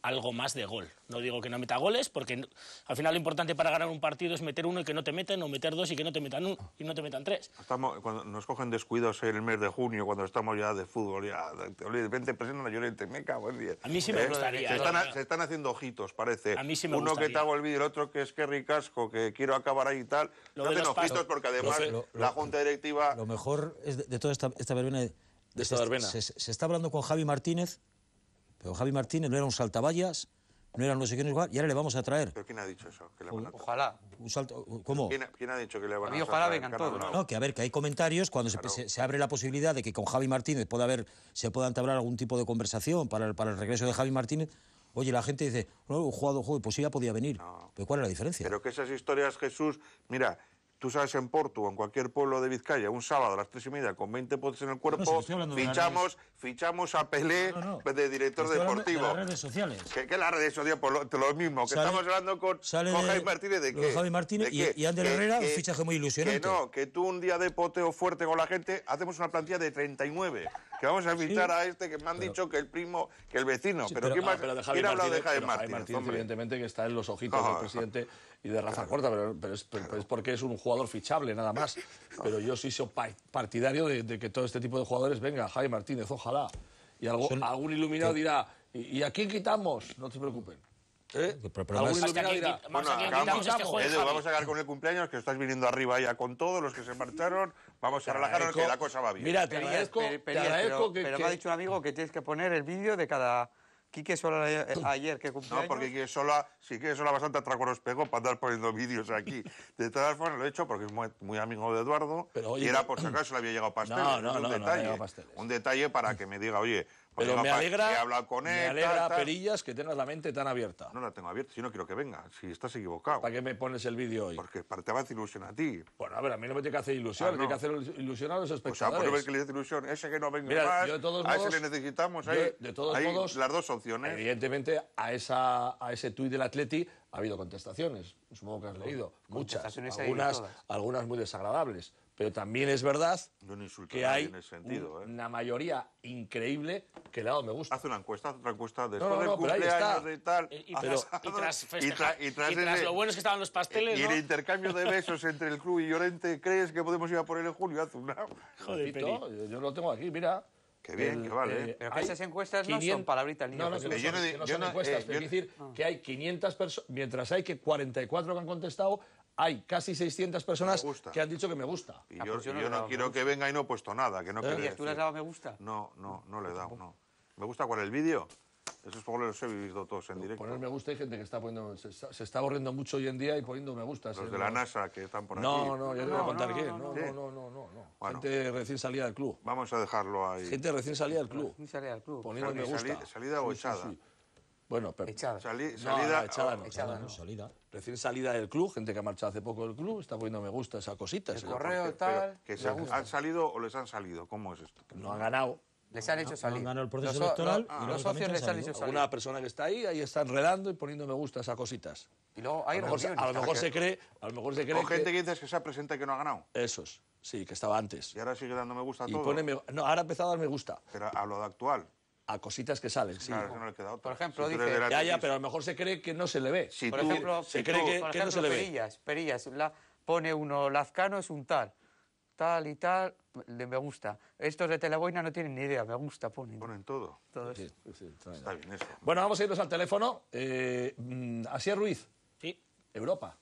Speaker 3: algo más de gol. No digo que no meta goles, porque al final lo importante para ganar un partido es meter uno y que no te meten, o meter dos y que no te metan uno y no te metan tres.
Speaker 2: Estamos, cuando nos cogen descuidos en el mes de junio, cuando estamos ya de fútbol, ya de repente presentan a Llorente, me cago en diez.
Speaker 3: A mí sí me
Speaker 2: ¿Eh?
Speaker 3: gustaría.
Speaker 2: Se
Speaker 3: ¿eh?
Speaker 2: están, se están haciendo ojitos, parece.
Speaker 3: A mí sí me
Speaker 2: Uno
Speaker 3: gustaría.
Speaker 2: que te hago el vídeo, el otro que es que ricasco, que quiero acabar ahí y tal.
Speaker 3: Lo
Speaker 2: Se
Speaker 3: de
Speaker 2: hacen
Speaker 3: los
Speaker 2: ojitos
Speaker 3: pasos.
Speaker 2: porque además
Speaker 5: Lo- lo-
Speaker 2: la junta directiva...
Speaker 5: Lo mejor es de, de toda esta, esta verbena. De
Speaker 1: esta
Speaker 5: se,
Speaker 1: verbena.
Speaker 5: Se, se está hablando con Javi Martínez, pero Javi Martínez no era un saltavallas, no era no sé qué, no sé cuál, y ahora le vamos a traer.
Speaker 2: ¿Pero quién ha dicho eso? Que le van a traer?
Speaker 4: Ojalá.
Speaker 5: Un salto, ¿Cómo?
Speaker 2: ¿Quién, quién ha dicho que le van
Speaker 4: A mí
Speaker 2: a
Speaker 4: ojalá
Speaker 2: traer?
Speaker 4: vengan
Speaker 2: Que han
Speaker 4: todos.
Speaker 2: hablado.
Speaker 5: No, que a ver, que hay comentarios cuando se-
Speaker 2: Claro.
Speaker 5: se, se abre la posibilidad de que con Javi Martínez pueda haber, se pueda entablar algún tipo de conversación para el, para el regreso de Javi Martínez. Oye, la gente dice, no, un jugador, joder, pues sí, ya podía venir.
Speaker 2: No.
Speaker 5: Pero ¿cuál es la diferencia?
Speaker 2: Pero que esas historias, Jesús, mira, tú sabes en Porto o en cualquier pueblo de Vizcaya, un sábado a las tres y media con veinte potes en el cuerpo,
Speaker 5: No, si estoy hablando de las
Speaker 2: fichamos, fichamos a Pelé
Speaker 5: No, no.
Speaker 2: de director
Speaker 5: Estoy hablando
Speaker 2: deportivo.
Speaker 5: de las redes sociales.
Speaker 2: ¿Qué, qué las redes sociales? Pues lo, lo mismo, que
Speaker 5: Sale-
Speaker 2: estamos hablando con,
Speaker 5: sale
Speaker 2: con
Speaker 5: de-
Speaker 2: Javi Martínez de
Speaker 5: lo
Speaker 2: qué.
Speaker 5: de Javi Martínez
Speaker 2: ¿De
Speaker 5: y-
Speaker 2: qué?
Speaker 5: y Ander
Speaker 2: Que-
Speaker 5: Herrera, un
Speaker 2: que-
Speaker 5: fichaje muy ilusionante.
Speaker 2: Que no, que tú un día de poteo fuerte con la gente, hacemos una plantilla de treinta y nueve, que vamos a fichar a este que me han dicho que el primo, que el vecino.
Speaker 5: Sí,
Speaker 2: pero,
Speaker 5: pero-
Speaker 2: ¿quién,
Speaker 1: Ah,
Speaker 2: más,
Speaker 1: pero de Javi
Speaker 2: ¿quién ha hablado de
Speaker 1: Martínez,
Speaker 2: Javi
Speaker 1: pero Javi
Speaker 2: Martínez?
Speaker 1: Martínez,
Speaker 2: hombre?
Speaker 1: evidentemente, que está en los ojitos
Speaker 2: Ah,
Speaker 1: del presidente y de Rafa Corta, pero, pero es, pero es porque es un jugador fichable, nada más. Pero yo sí soy pa- partidario de, de que todo este tipo de jugadores venga, Javi Martínez, ojalá. Y algo,
Speaker 5: Son-
Speaker 1: algún iluminado dirá, ¿y, y a quién quitamos? No te preocupen. ¿Eh?
Speaker 5: Pero- pero
Speaker 1: Algún
Speaker 5: además-
Speaker 1: iluminado
Speaker 3: Hasta que
Speaker 1: dirá,
Speaker 3: quita-
Speaker 2: Bueno,
Speaker 3: Vamos a que
Speaker 2: acabamos-
Speaker 3: quitamos este juego,
Speaker 2: Edu,
Speaker 3: Javi.
Speaker 2: vamos a acabar con el cumpleaños, que estás viniendo arriba ya con todos los que se marcharon. Vamos a relajarnos,
Speaker 1: agradezco-
Speaker 2: que la cosa va bien.
Speaker 1: Mira, te
Speaker 4: Perías,
Speaker 1: agradezco,
Speaker 4: Pe-
Speaker 1: te
Speaker 4: Perías,
Speaker 1: agradezco
Speaker 4: pero,
Speaker 1: que...
Speaker 4: pero
Speaker 1: que-
Speaker 4: me ha dicho un amigo que tienes que poner el vídeo de cada... Quique solo ayer que cumplió
Speaker 2: No, porque que sola, sí que sola bastante atraco nos pegó para andar poniendo vídeos aquí. De todas formas, lo he hecho porque es muy, muy amigo de Eduardo.
Speaker 1: Pero, oye,
Speaker 2: y era por si acaso le había llegado pasteles.
Speaker 1: No, no,
Speaker 2: es un
Speaker 1: no, no le
Speaker 2: detalle.
Speaker 1: ha llegado pasteles.
Speaker 2: Un detalle para que me diga, oye, pues
Speaker 1: Pero
Speaker 2: llega
Speaker 1: me
Speaker 2: pa-
Speaker 1: alegra,
Speaker 2: he hablado con
Speaker 1: me
Speaker 2: él.
Speaker 1: alegra
Speaker 2: tal, tal.
Speaker 1: Perillas, que tengas la mente tan abierta.
Speaker 2: No la tengo abierta, si no quiero que venga, si estás equivocado.
Speaker 1: ¿Para qué me pones el vídeo hoy?
Speaker 2: Porque para- te va a hacer ilusión a ti.
Speaker 1: Bueno, a ver, a mí no me tiene que hacer ilusión,
Speaker 2: Ah,
Speaker 1: me tiene que
Speaker 2: no.
Speaker 1: hacer ilusión a los
Speaker 2: O sea,
Speaker 1: espectadores.
Speaker 2: por ver que le hace ilusión, ese que no venga
Speaker 1: Mira,
Speaker 2: más,
Speaker 1: yo de todos
Speaker 2: a ese
Speaker 1: modos-
Speaker 2: le necesitamos.
Speaker 1: yo,
Speaker 2: Hay,
Speaker 1: de todos
Speaker 2: hay
Speaker 1: modos,
Speaker 2: las dos opciones.
Speaker 1: Evidentemente, a, esa, a ese tuit del Atleti ha habido contestaciones, supongo que has leído, muchas,
Speaker 4: Contestaciones hay
Speaker 1: algunas,
Speaker 4: todas.
Speaker 1: algunas muy desagradables. Pero también es verdad
Speaker 2: Yo no insulto
Speaker 1: que
Speaker 2: a nadie
Speaker 1: hay
Speaker 2: en ese sentido, ¿eh?
Speaker 1: una mayoría increíble que le ha dado me gusta.
Speaker 2: Haz una encuesta, haz otra encuesta después
Speaker 1: no,
Speaker 2: del
Speaker 1: no, pero ahí
Speaker 2: cumpleaños
Speaker 1: está.
Speaker 2: de tal.
Speaker 3: Y, y
Speaker 2: haz
Speaker 3: tras,
Speaker 2: asado,
Speaker 3: y tras
Speaker 2: y
Speaker 3: festejar-
Speaker 2: tra- y tras
Speaker 3: y tras
Speaker 2: ese-
Speaker 3: lo buenos que estaban los pasteles,
Speaker 2: y
Speaker 3: ¿no?
Speaker 2: el intercambio de besos entre el club y Llorente, ¿crees que podemos ir a por él en julio? Haz una.
Speaker 3: Joder, Peri.
Speaker 1: Repito, yo, yo lo tengo aquí, mira.
Speaker 2: Qué bien, que vale, ¿eh?
Speaker 4: Pero que
Speaker 1: hay
Speaker 4: esas encuestas no son
Speaker 1: quinientas
Speaker 4: palabritas líneas.
Speaker 1: No, no, que no
Speaker 2: Pero yo
Speaker 1: son,
Speaker 2: no di-
Speaker 1: que no
Speaker 2: yo
Speaker 1: son
Speaker 2: no-
Speaker 1: encuestas,
Speaker 2: eh,
Speaker 1: pero
Speaker 2: yo-
Speaker 1: es decir que hay quinientas personas, mientras hay que cuarenta y cuatro que han contestado, hay casi seiscientas personas
Speaker 2: Me gusta.
Speaker 1: que han dicho que me gusta.
Speaker 2: Y
Speaker 4: Ah,
Speaker 2: yo,
Speaker 4: pues yo
Speaker 2: y
Speaker 4: no
Speaker 2: yo
Speaker 4: le he
Speaker 2: no
Speaker 4: dado
Speaker 2: quiero
Speaker 4: me
Speaker 2: que venga y no he puesto nada, que no quiere
Speaker 4: Perías, ¿tú le has
Speaker 2: decir.
Speaker 4: dado me gusta?
Speaker 2: No, no, no le he dado, no. ¿Me gusta cuál el vídeo? Esos juegos los he vivido todos en directo.
Speaker 1: Poner me gusta hay gente que está poniendo, se está, se está borrando mucho hoy en día y poniendo me gusta.
Speaker 2: Los de la NASA que están por aquí.
Speaker 1: No, no, ya te voy a
Speaker 4: No,
Speaker 1: contar
Speaker 4: no,
Speaker 1: quién.
Speaker 4: no,
Speaker 1: No,
Speaker 4: no,
Speaker 1: no,
Speaker 2: sí.
Speaker 1: no, no, no, no.
Speaker 2: Bueno.
Speaker 1: Gente recién salida del club.
Speaker 2: Vamos a dejarlo ahí.
Speaker 1: Gente recién salida del club.
Speaker 4: Ni salía al club.
Speaker 1: Poniendo me
Speaker 2: Sali-
Speaker 1: gusta.
Speaker 2: ¿Salida o
Speaker 1: Sí, sí,
Speaker 2: echada?
Speaker 1: sí. Bueno, pero
Speaker 4: Echada.
Speaker 2: Sali-
Speaker 1: No,
Speaker 2: salida,
Speaker 1: no, echada no.
Speaker 2: oh,
Speaker 4: Echada, no.
Speaker 5: Salida.
Speaker 1: recién salida del club, gente que ha marchado hace poco del club, está poniendo me gusta esa cosita.
Speaker 4: El
Speaker 1: ese-
Speaker 4: correo
Speaker 2: pero
Speaker 4: tal,
Speaker 2: que
Speaker 4: me
Speaker 2: se
Speaker 4: gusta.
Speaker 2: ¿Han salido o les han salido? ¿Cómo es esto?
Speaker 1: No han ganado.
Speaker 4: Les han hecho salir.
Speaker 5: han ganado el proceso
Speaker 4: Los so-
Speaker 5: electoral
Speaker 4: los-
Speaker 5: y luego
Speaker 4: los
Speaker 5: también
Speaker 4: socios
Speaker 5: han
Speaker 4: les han
Speaker 5: salido.
Speaker 4: hecho salir.
Speaker 1: Alguna persona que está ahí, ahí está enredando y poniendo me gusta esas cositas.
Speaker 4: Y luego
Speaker 1: A
Speaker 4: hay
Speaker 1: lo mejor, se-
Speaker 4: reuniones.
Speaker 1: a lo mejor se cree, a lo mejor se cree
Speaker 2: O gente
Speaker 1: que...
Speaker 2: que dices que se ha presentado y que no ha ganado.
Speaker 1: Esos, sí, que estaba antes.
Speaker 2: Y ahora sigue dando me gusta a
Speaker 1: Y
Speaker 2: todo.
Speaker 1: pone me- No, ahora ha empezado a dar me gusta.
Speaker 2: Pero a lo de actual.
Speaker 1: A cositas que salen, sí.
Speaker 2: Claro, eso no le queda otra.
Speaker 4: Por ejemplo,
Speaker 2: Si tú eres
Speaker 4: dice-
Speaker 2: del
Speaker 1: Ya, ya,
Speaker 2: atletismo,
Speaker 1: pero a lo mejor se cree que no se le ve.
Speaker 2: Si
Speaker 4: Por
Speaker 2: tú-
Speaker 4: ejemplo,
Speaker 2: si
Speaker 1: se
Speaker 2: tú-
Speaker 1: cree que-
Speaker 4: Por
Speaker 1: que no se
Speaker 4: ejemplo,
Speaker 1: le ve.
Speaker 4: Perillas, Perillas, la- pone uno, Lazcano es un tal, tal y tal, de me gusta. Estos de Teleboina no tienen ni idea, me gusta, ponen.
Speaker 2: ponen todo.
Speaker 4: Todo eso.
Speaker 1: Sí, sí, sí, está bien.
Speaker 2: Está bien eso.
Speaker 1: Bueno, vamos a irnos al teléfono. Eh, mm, Asier Ruiz,
Speaker 3: Sí,
Speaker 1: Europa.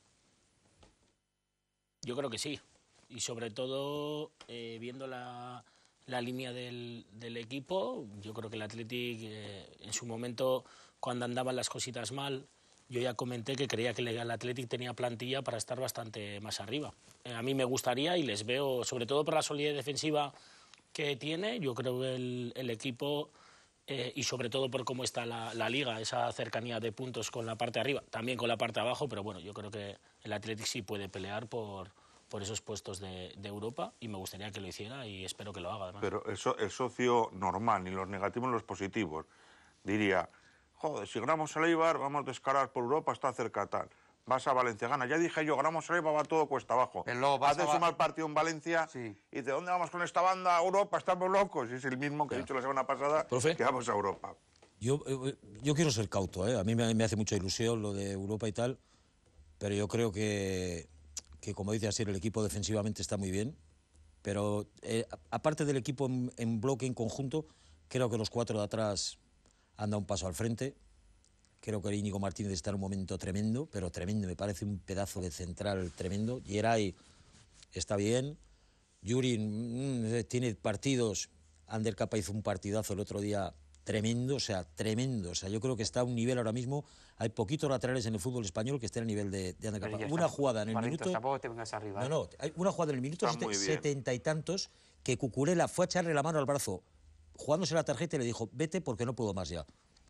Speaker 3: yo creo que sí. Y sobre todo, eh, viendo la, la línea del, del equipo, yo creo que el Athletic, eh, en su momento, cuando andaban las cositas mal, yo ya comenté que creía que el Athletic tenía plantilla para estar bastante más arriba. Eh, a mí me gustaría y les veo, sobre todo por la solidez defensiva que tiene, yo creo que el, el equipo, eh, y sobre todo por cómo está la, la liga, esa cercanía de puntos con la parte de arriba, también con la parte de abajo, pero bueno, yo creo que el Athletic sí puede pelear por, por esos puestos de, de Europa y me gustaría que lo hiciera y espero que lo haga además.
Speaker 2: Pero el, so- el socio normal, ni los negativos ni los positivos, diría, joder, si ganamos el Eibar, vamos a descarar por Europa, está cerca tal. Vas a Valencia, gana. Ya dije yo, ganamos el Eibar, va todo cuesta abajo.
Speaker 4: Pero luego vas
Speaker 2: Haces
Speaker 4: a-
Speaker 2: un mal partido en Valencia
Speaker 4: Sí.
Speaker 2: y dice, ¿dónde vamos con esta banda? A Europa, estamos locos. Y es el mismo que he dicho la semana pasada,
Speaker 1: Profe.
Speaker 2: que vamos a Europa.
Speaker 5: Yo, eh, yo quiero ser cauto, ¿eh? A mí me, me hace mucha ilusión lo de Europa y tal, pero yo creo que, que como dice Asier, el equipo defensivamente está muy bien, pero eh, aparte del equipo en, en bloque, en conjunto, creo que los cuatro de atrás han dado un paso al frente. Creo que Íñigo Martínez está en un momento tremendo, pero tremendo, me parece un pedazo de central tremendo. Geray está bien. Yuri mmm, tiene partidos. Ander Capa hizo un partidazo el otro día tremendo, o sea, tremendo. O sea, yo creo que está a un nivel ahora mismo. Hay poquitos laterales en el fútbol español que estén al nivel de, de Ander Capa. Una
Speaker 4: está,
Speaker 5: jugada en el
Speaker 4: Barrientos,
Speaker 5: minuto.
Speaker 4: Tampoco te vengas arriba.
Speaker 5: No,
Speaker 4: ¿eh?
Speaker 5: no, hay una jugada en el minuto
Speaker 2: Está muy bien.
Speaker 5: setenta y tantos que Cucurella fue a echarle la mano al brazo, jugándose la tarjeta y le dijo, vete porque no puedo más ya.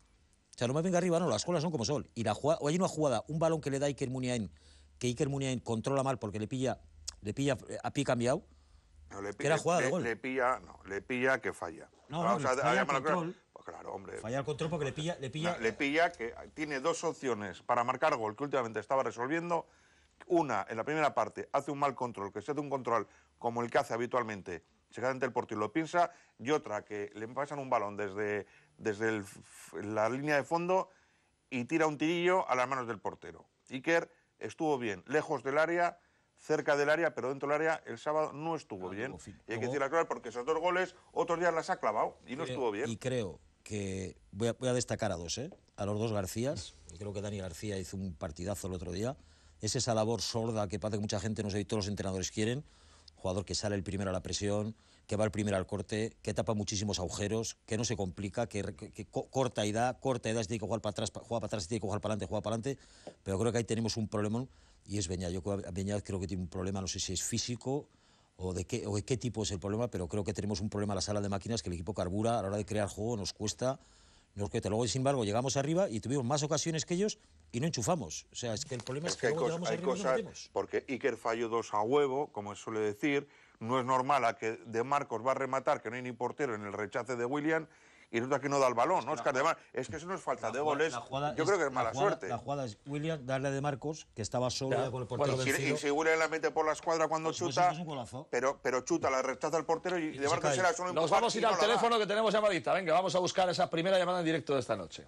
Speaker 5: O sea, no me venga arriba, no, las cosas son como son. Y la jugada, o hay una jugada, un balón que le da Iker Muniain, que Iker Muniain controla mal porque le pilla, le pilla a pie cambiado.
Speaker 2: No, le,
Speaker 5: que era jugada
Speaker 2: le,
Speaker 5: de gol.
Speaker 2: Le pilla, no, le pilla que falla.
Speaker 5: No,
Speaker 2: Vamos
Speaker 5: no,
Speaker 2: a,
Speaker 5: falla
Speaker 2: a
Speaker 5: el control.
Speaker 2: Pues claro, hombre.
Speaker 5: Falla el control porque le pilla, le pilla.
Speaker 2: No, le pilla que tiene dos opciones para marcar gol que últimamente estaba resolviendo. Una, en la primera parte, hace un mal control, que se hace un control como el que hace habitualmente, se queda ante el portero y lo piensa, y otra, que le pasan un balón desde, desde el, la línea de fondo y tira un tirillo a las manos del portero. Iker estuvo bien, lejos del área, cerca del área, pero dentro del área el sábado no estuvo
Speaker 5: Ah,
Speaker 2: bien.
Speaker 5: luego, fin,
Speaker 2: y hay que
Speaker 5: luego,
Speaker 2: decir la clave porque esos dos goles otros días las ha clavado y no
Speaker 5: creo,
Speaker 2: estuvo bien.
Speaker 5: Y creo que voy a, voy a destacar a dos, ¿eh? A los dos Garcías. Y creo que Dani García hizo un partidazo el otro día. Es esa labor sorda que parece que mucha gente, no sé, y todos los entrenadores quieren. Jugador que sale el primero a la presión, que va el primero al corte, que tapa muchísimos agujeros, que no se complica, que, que, que corta y da, corta y da, si tiene que jugar para atrás, juega para atrás, si tiene que jugar para adelante, juega para adelante. Pero creo que ahí tenemos un problemón y es Beñat. Yo a Beñat creo que tiene un problema, no sé si es físico o de qué, o de qué tipo es el problema, pero creo que tenemos un problema en la sala de máquinas, que el equipo carbura a la hora de crear juego, nos cuesta. Nos cuesta. Luego, sin embargo, llegamos arriba y tuvimos más ocasiones que ellos y no enchufamos. O sea, es que el problema es, es que, que luego llegamos
Speaker 2: hay
Speaker 5: arriba
Speaker 2: cosas,
Speaker 5: y no metemos.
Speaker 2: Porque Iker falló dos a huevo, como se suele decir. No es normal a que De Marcos va a rematar, que no hay ni portero en el rechace de William, y resulta que no da el balón, es ¿no? Es que además, es que eso no es falta de goles, yo creo que es mala
Speaker 5: jugada,
Speaker 2: suerte.
Speaker 5: La jugada es William darle a De Marcos, que estaba solo ya, con el portero
Speaker 2: bueno,
Speaker 5: vencido.
Speaker 2: Y si William la mete por la escuadra cuando
Speaker 5: pues
Speaker 2: chuta,
Speaker 5: pues es un golazo.
Speaker 2: pero, pero chuta, la rechaza el portero y, y De Marcos será solo
Speaker 1: Nos vamos a ir al teléfono que tenemos llamadita. Venga, vamos a buscar esa primera llamada en directo de esta noche.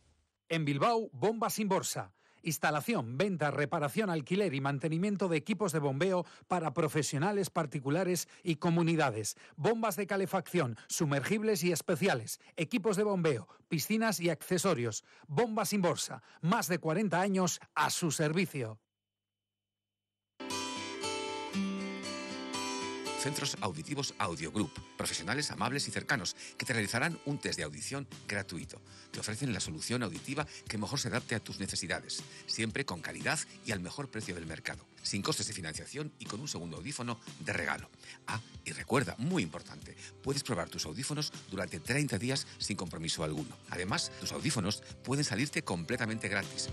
Speaker 6: En Bilbao, Bombas Inborsa. Instalación, venta, reparación, alquiler y mantenimiento de equipos de bombeo para profesionales, particulares y comunidades. Bombas de calefacción, sumergibles y especiales, equipos de bombeo, piscinas y accesorios. Bombas Inborsa, más de cuarenta años a su servicio.
Speaker 7: Centros Auditivos Audio Group, profesionales amables y cercanos que te realizarán un test de audición gratuito. Te ofrecen la solución auditiva que mejor se adapte a tus necesidades, siempre con calidad y al mejor precio del mercado, sin costes de financiación y con un segundo audífono de regalo. Ah, y recuerda, muy importante, puedes probar tus audífonos durante treinta días sin compromiso alguno. Además, tus audífonos pueden salirte completamente gratis.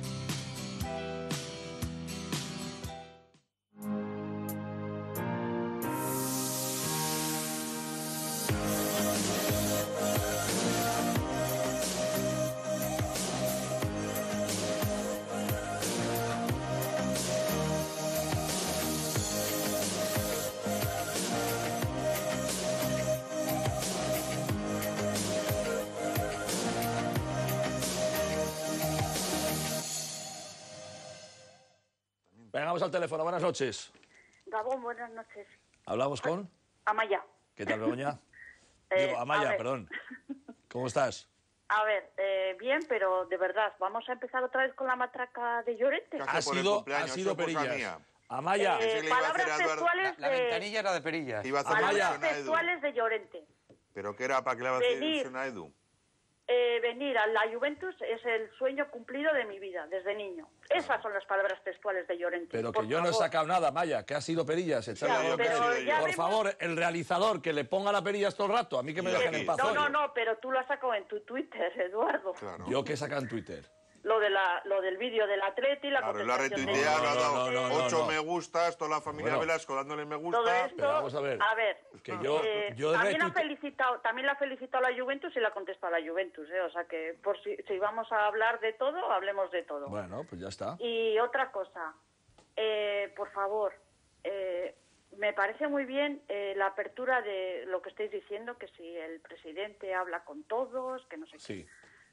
Speaker 1: Vengamos al teléfono. Buenas noches.
Speaker 8: Gabón, buenas noches.
Speaker 1: ¿Hablamos con?
Speaker 8: Amaya.
Speaker 1: ¿Qué tal, Begoña?
Speaker 8: Eh,
Speaker 1: Digo, Amaya,
Speaker 8: a
Speaker 1: perdón. ¿Cómo estás?
Speaker 8: A ver, eh, bien, pero de verdad, ¿vamos a empezar otra vez con la matraca de Llorente?
Speaker 2: Gracias
Speaker 1: Ha
Speaker 2: por el
Speaker 1: sido, ha
Speaker 2: cumpleaños,
Speaker 1: sido
Speaker 2: eso es cosa
Speaker 1: Perillas.
Speaker 2: mía.
Speaker 1: Amaya,
Speaker 8: Eh,
Speaker 2: Ese le iba a hacer
Speaker 8: palabras
Speaker 2: a Eduardo-
Speaker 8: textuales
Speaker 4: La
Speaker 8: de...
Speaker 4: ventanilla era de Perillas.
Speaker 2: Iba a hacer
Speaker 1: Amaya.
Speaker 2: ilusión
Speaker 8: Palabras
Speaker 2: a Edu.
Speaker 8: textuales de Llorente.
Speaker 2: ¿Pero qué era? ¿Para qué le va a hacer
Speaker 8: Venir.
Speaker 2: ilusión a Edu?
Speaker 8: Eh, venir a la Juventus es el sueño cumplido de mi vida, desde niño. Esas son las palabras textuales de Llorente.
Speaker 1: pero
Speaker 8: por
Speaker 1: que yo no he
Speaker 8: favor.
Speaker 1: sacado nada, Amaya, que ha sido Perillas. echarle
Speaker 8: Ya,
Speaker 1: la bronca a
Speaker 8: pero
Speaker 1: él.
Speaker 8: ya
Speaker 1: Por
Speaker 8: vemos-
Speaker 1: favor, el realizador, que le ponga la Perillas todo el rato. A mí que me
Speaker 2: Sí.
Speaker 1: dejen en paz.
Speaker 8: No,
Speaker 1: oye.
Speaker 8: no, no, pero tú lo has sacado en tu Twitter, Eduardo.
Speaker 2: Claro.
Speaker 1: Yo que he sacado en Twitter.
Speaker 8: Lo, de la, lo del vídeo del Atleti, la
Speaker 2: Claro, lo ha
Speaker 8: contestación de-
Speaker 2: retuiteado,
Speaker 1: No,
Speaker 2: lo ha dado
Speaker 1: no, no, no,
Speaker 2: ocho
Speaker 1: no.
Speaker 2: me gustas, toda la familia
Speaker 1: Bueno.
Speaker 2: Velasco dándole me
Speaker 8: Todo
Speaker 2: gusta.
Speaker 8: esto,
Speaker 1: Pero vamos a ver.
Speaker 8: a ver,
Speaker 1: Que yo-
Speaker 8: eh,
Speaker 1: yo
Speaker 8: también, ha
Speaker 1: retuite-
Speaker 8: felicitado, también la ha felicitado a la Juventus y la ha contestado a la Juventus, ¿eh? O sea que por si, si vamos a hablar de todo, hablemos de todo.
Speaker 1: Bueno, pues ya está.
Speaker 8: Y otra cosa, eh, por favor, eh, me parece muy bien eh, la apertura de lo que estáis diciendo, que si el presidente habla con todos, que no sé qué.
Speaker 1: Sí.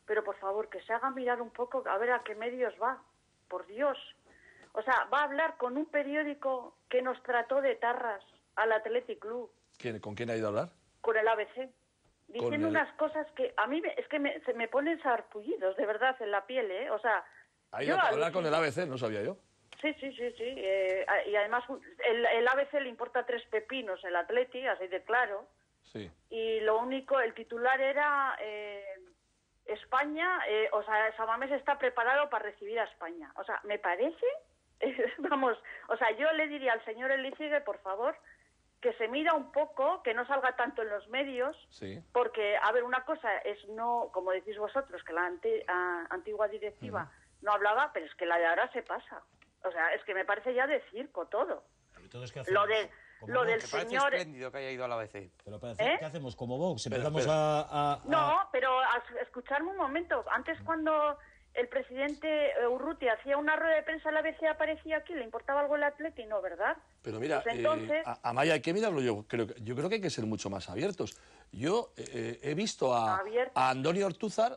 Speaker 8: pero por favor, que se haga mirar un poco a ver a qué medios va, por Dios. O sea, va a hablar con un periódico que nos trató de tarras al Athletic Club.
Speaker 1: ¿Quién, ¿Con quién ha ido a hablar?
Speaker 8: Con el A B C. Diciendo
Speaker 1: el...
Speaker 8: unas cosas que a mí me, es que me, se me ponen sarpullidos, de verdad, en la piel, ¿eh? O sea...
Speaker 1: ¿Ha ido a hablar con el A B C? No sabía yo.
Speaker 8: Sí, sí, sí, sí. Eh, y además el, el A B C le importa tres pepinos el Atleti, así de claro.
Speaker 1: Sí.
Speaker 8: Y lo único, el titular era eh, España, eh, o sea, San Mamés está preparado para recibir a España. O sea, me parece, eh, vamos, o sea, yo le diría al señor Elicigue, por favor, que se mida un poco, que no salga tanto en los medios,
Speaker 1: sí.
Speaker 8: Porque, a ver, una cosa es no, como decís vosotros, que la anti, a, antigua directiva uh-huh. no hablaba, pero es que la de ahora se pasa. O sea, es que me parece ya de circo todo. Lo de... Lo del señor...
Speaker 4: espléndido que haya ido a la A B C.
Speaker 5: Pero parece,
Speaker 8: ¿Eh?
Speaker 5: ¿qué hacemos? ¿Como Vox?
Speaker 1: Pero,
Speaker 5: ¿Empezamos
Speaker 1: pero...
Speaker 5: A, a, a...?
Speaker 8: No, pero a, escucharme un momento. Antes cuando el presidente Urrutia hacía una rueda de prensa, la A B C aparecía aquí, le importaba algo el Atleti, no, ¿verdad?
Speaker 1: Pero mira,
Speaker 8: pues entonces...
Speaker 1: eh, a, Amaya, hay que mirarlo yo. Creo, yo creo que hay que ser mucho más abiertos. Yo eh, he visto a, a Andoni Ortúzar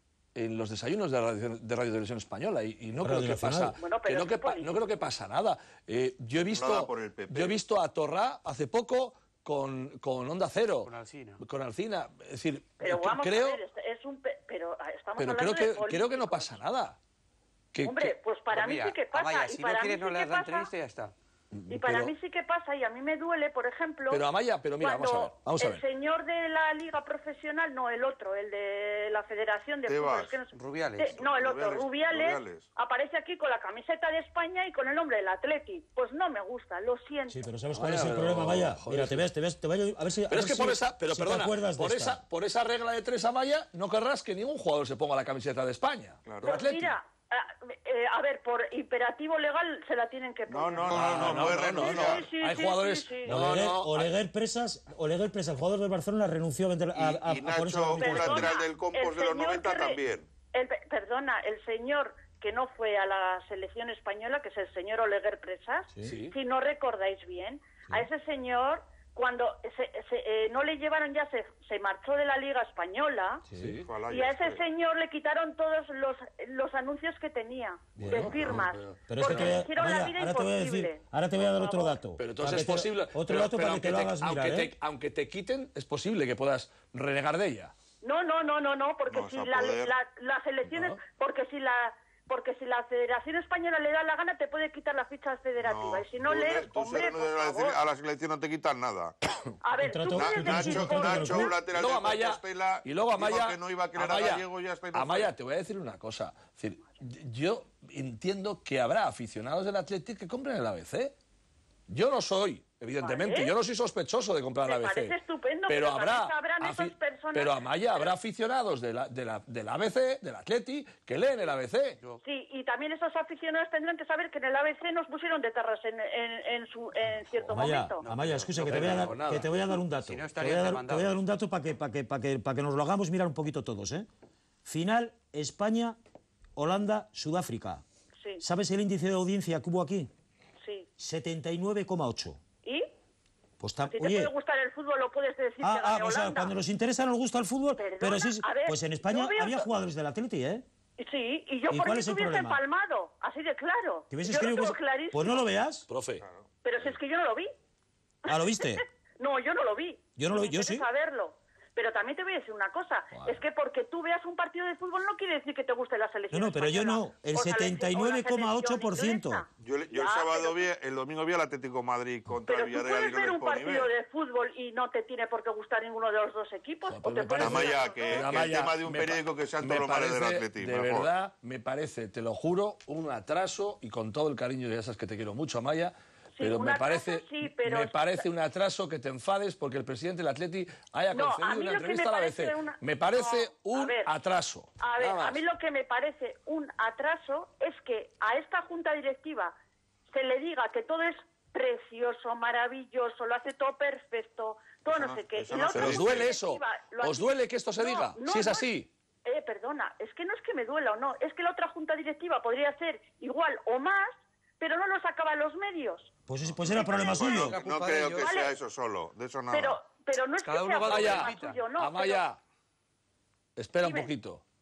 Speaker 1: en los desayunos de Radio, de Radio Televisión Española y, y no creo que pasa
Speaker 8: bueno,
Speaker 1: que no, que pa, no creo que pasa nada. Eh, yo he visto yo he visto a Torrá hace poco con, con Onda Cero,
Speaker 4: con Alsina.
Speaker 1: Con Alsina, es decir,
Speaker 8: pero vamos
Speaker 1: creo,
Speaker 8: a ver, es un pero estamos
Speaker 1: pero creo que creo que no pasa nada. Que,
Speaker 8: Hombre,
Speaker 1: que,
Speaker 8: pues para pues mí
Speaker 4: mira,
Speaker 8: sí que pasa.
Speaker 4: Amaya,
Speaker 8: y
Speaker 4: si
Speaker 8: para
Speaker 4: no quieres
Speaker 8: mí
Speaker 4: no
Speaker 8: sí
Speaker 4: le das la
Speaker 8: pasa,
Speaker 4: entrevista y ya está.
Speaker 8: Y para
Speaker 1: pero,
Speaker 8: mí sí que pasa, y a mí me duele, por ejemplo...
Speaker 1: Pero Amaya, pero mira, vamos a ver. Vamos a ver.
Speaker 8: El señor de la Liga Profesional, no, el otro, el de la Federación de
Speaker 2: Fútbol...
Speaker 8: Es que no,
Speaker 4: Rubiales.
Speaker 8: De, no, el otro,
Speaker 2: Rubiales,
Speaker 8: Rubiales, Rubiales, aparece aquí con la camiseta de España y con el nombre del Atleti. Pues no me gusta, lo siento.
Speaker 5: Sí, pero ¿sabes cuál
Speaker 1: Amaya,
Speaker 5: es el
Speaker 1: pero,
Speaker 5: problema, Amaya?
Speaker 1: Joder,
Speaker 5: mira, te ves, te ves, te voy a, a ver si...
Speaker 1: Pero
Speaker 5: a
Speaker 1: es
Speaker 5: ver
Speaker 1: que por
Speaker 5: si,
Speaker 1: esa... Pero
Speaker 5: si
Speaker 1: perdona, por
Speaker 5: de
Speaker 1: esa, por esa regla de tres, Amaya, no querrás que ningún jugador se ponga la camiseta de España.
Speaker 2: Claro.
Speaker 8: Pues mira... Eh, a ver, por imperativo legal se la tienen que poner.
Speaker 2: No, no, no, no, no, no, no, no.
Speaker 8: Sí, sí,
Speaker 1: Hay
Speaker 8: sí,
Speaker 1: jugadores...
Speaker 8: Sí, sí.
Speaker 1: No, no,
Speaker 5: Oleguer Presas, Oleguer Presas, el jugador del Barcelona, renunció a... a, a
Speaker 2: y, y Nacho, un lateral del Compos de los noventa re... también.
Speaker 8: El, perdona, el señor que no fue a la selección española, que es el señor Oleguer Presas,
Speaker 1: sí.
Speaker 8: si no recordáis bien, sí. A ese señor... Cuando se, se, eh, no le llevaron ya, se, se marchó de la Liga Española
Speaker 1: sí.
Speaker 8: y a ese señor le quitaron todos los, los anuncios que tenía, bueno, de firmas.
Speaker 5: Pero, pero es que te, hicieron Amaya, la vida ahora, te voy a decir, ahora te voy a dar otro dato.
Speaker 1: Pero entonces es posible...
Speaker 5: Otro
Speaker 1: pero,
Speaker 5: dato
Speaker 1: pero
Speaker 5: para que te lo hagas
Speaker 1: te,
Speaker 5: mirar,
Speaker 1: aunque,
Speaker 5: ¿eh?
Speaker 1: te, aunque te quiten, es posible que puedas renegar de ella.
Speaker 8: No, no, no, no, no, porque
Speaker 2: no,
Speaker 8: si la, la, las elecciones... No. Porque si la... Porque si la Federación Española le da la gana, te puede quitar la ficha federativa.
Speaker 2: No,
Speaker 8: y si no lees,
Speaker 2: tú
Speaker 8: hombre,
Speaker 2: no
Speaker 8: por favor.
Speaker 2: A la selección no te quitan nada.
Speaker 8: A ver, tú puedes decir...
Speaker 2: Nacho, Nacho un lateral de Compostela,
Speaker 1: y luego Amaya,
Speaker 2: que no iba a querer
Speaker 1: Amaya,
Speaker 2: a Gallego, ya está.
Speaker 1: Amaya, te voy a decir una cosa. Es decir, yo entiendo que habrá aficionados del Athletic que compren el A B C. Yo no soy, evidentemente, ¿vale? Yo no soy sospechoso de comprar el A B C.
Speaker 8: Me parece estupendo,
Speaker 1: pero,
Speaker 8: pero
Speaker 1: habrá,
Speaker 8: esas personas...
Speaker 1: pero Amaya, habrá aficionados de la, de la, del A B C, del Athletic, que leen el A B C.
Speaker 8: Sí, y también esos aficionados tendrán que saber que en el A B C nos pusieron de tarras en, en, en, su, en cierto
Speaker 5: Amaya,
Speaker 8: momento.
Speaker 5: Amaya, escucha, no, que, te voy a dar, que te voy a dar un dato. Si no te, voy a dar, te voy a dar un dato para que, para que, para que, para que nos lo hagamos mirar un poquito todos, ¿eh? Final, España, Holanda, Sudáfrica.
Speaker 8: Sí.
Speaker 5: ¿Sabes el índice de audiencia que hubo aquí?
Speaker 8: Sí.
Speaker 5: setenta y nueve coma ocho.
Speaker 8: ¿Y?
Speaker 5: Pues ta,
Speaker 8: si te
Speaker 5: oye,
Speaker 8: puede gustar el fútbol, lo puedes decir.
Speaker 5: Ah,
Speaker 8: que
Speaker 5: ah pues
Speaker 8: Holanda.
Speaker 5: Cuando nos interesa nos gusta el fútbol,
Speaker 8: Perdona,
Speaker 5: pero sí,
Speaker 8: ver,
Speaker 5: pues en España había
Speaker 8: to...
Speaker 5: jugadores del Atleti, ¿eh?
Speaker 8: Sí, y yo
Speaker 5: ¿Y
Speaker 8: por
Speaker 5: cuál
Speaker 8: mí
Speaker 5: es el
Speaker 8: hubiese
Speaker 5: problema?
Speaker 8: empalmado, así de claro.
Speaker 5: ¿Te hubieses
Speaker 8: yo
Speaker 5: querido
Speaker 8: lo
Speaker 5: que...
Speaker 8: tengo clarísimo.
Speaker 5: Pues no lo veas.
Speaker 1: Profe.
Speaker 8: Pero si es que yo no lo vi.
Speaker 5: ¿Ah, lo viste?
Speaker 8: No, yo no lo vi.
Speaker 5: Yo no lo vi, yo sí.
Speaker 8: saberlo. Pero también te voy a decir una cosa, wow. Es que porque tú veas un partido de fútbol no quiere decir que te guste la selección.
Speaker 5: No, no, pero yo no, el setenta y nueve coma ocho por ciento.
Speaker 2: Yo, yo el sábado vi, el domingo vi al Atlético de Madrid contra
Speaker 8: pero
Speaker 2: el Villarreal.
Speaker 8: Pero tú puedes ver un partido de fútbol y no te tiene por qué gustar ninguno de los dos equipos.
Speaker 1: No,
Speaker 8: o te
Speaker 1: parece,
Speaker 2: Amaya, que, que
Speaker 1: Amaya,
Speaker 2: el tema de un periódico que sean todos los males del Atlético.
Speaker 1: De mejor. verdad, me parece, te lo juro, un atraso, y con todo el cariño, ya sabes que te quiero mucho, Amaya, Sí, pero me parece
Speaker 8: sí, pero
Speaker 1: me parece un atraso que te enfades porque el presidente del Atleti haya no, concedido una entrevista a la A B C. Una... Me parece no, un
Speaker 8: ver,
Speaker 1: atraso.
Speaker 8: A ver, a mí lo que me parece un atraso es que a esta junta directiva se le diga que todo es precioso, maravilloso, lo hace todo perfecto, todo no, no sé qué.
Speaker 1: Y no pero os duele eso, os duele que esto se
Speaker 8: no,
Speaker 1: diga,
Speaker 8: no,
Speaker 1: si es
Speaker 8: no,
Speaker 1: así.
Speaker 8: Eh, perdona, es que no es que me duela o no, es que la otra junta directiva podría ser igual o más, pero no lo sacaba los medios.
Speaker 5: Pues, pues era problema suyo.
Speaker 2: No, no creo que sea eso solo, de eso nada.
Speaker 8: Pero, pero no es
Speaker 1: Cada
Speaker 8: que
Speaker 1: uno
Speaker 8: sea
Speaker 1: problema
Speaker 8: suyo, no.
Speaker 1: Amaya,
Speaker 8: pero...
Speaker 1: espera
Speaker 8: Dime.
Speaker 1: un poquito.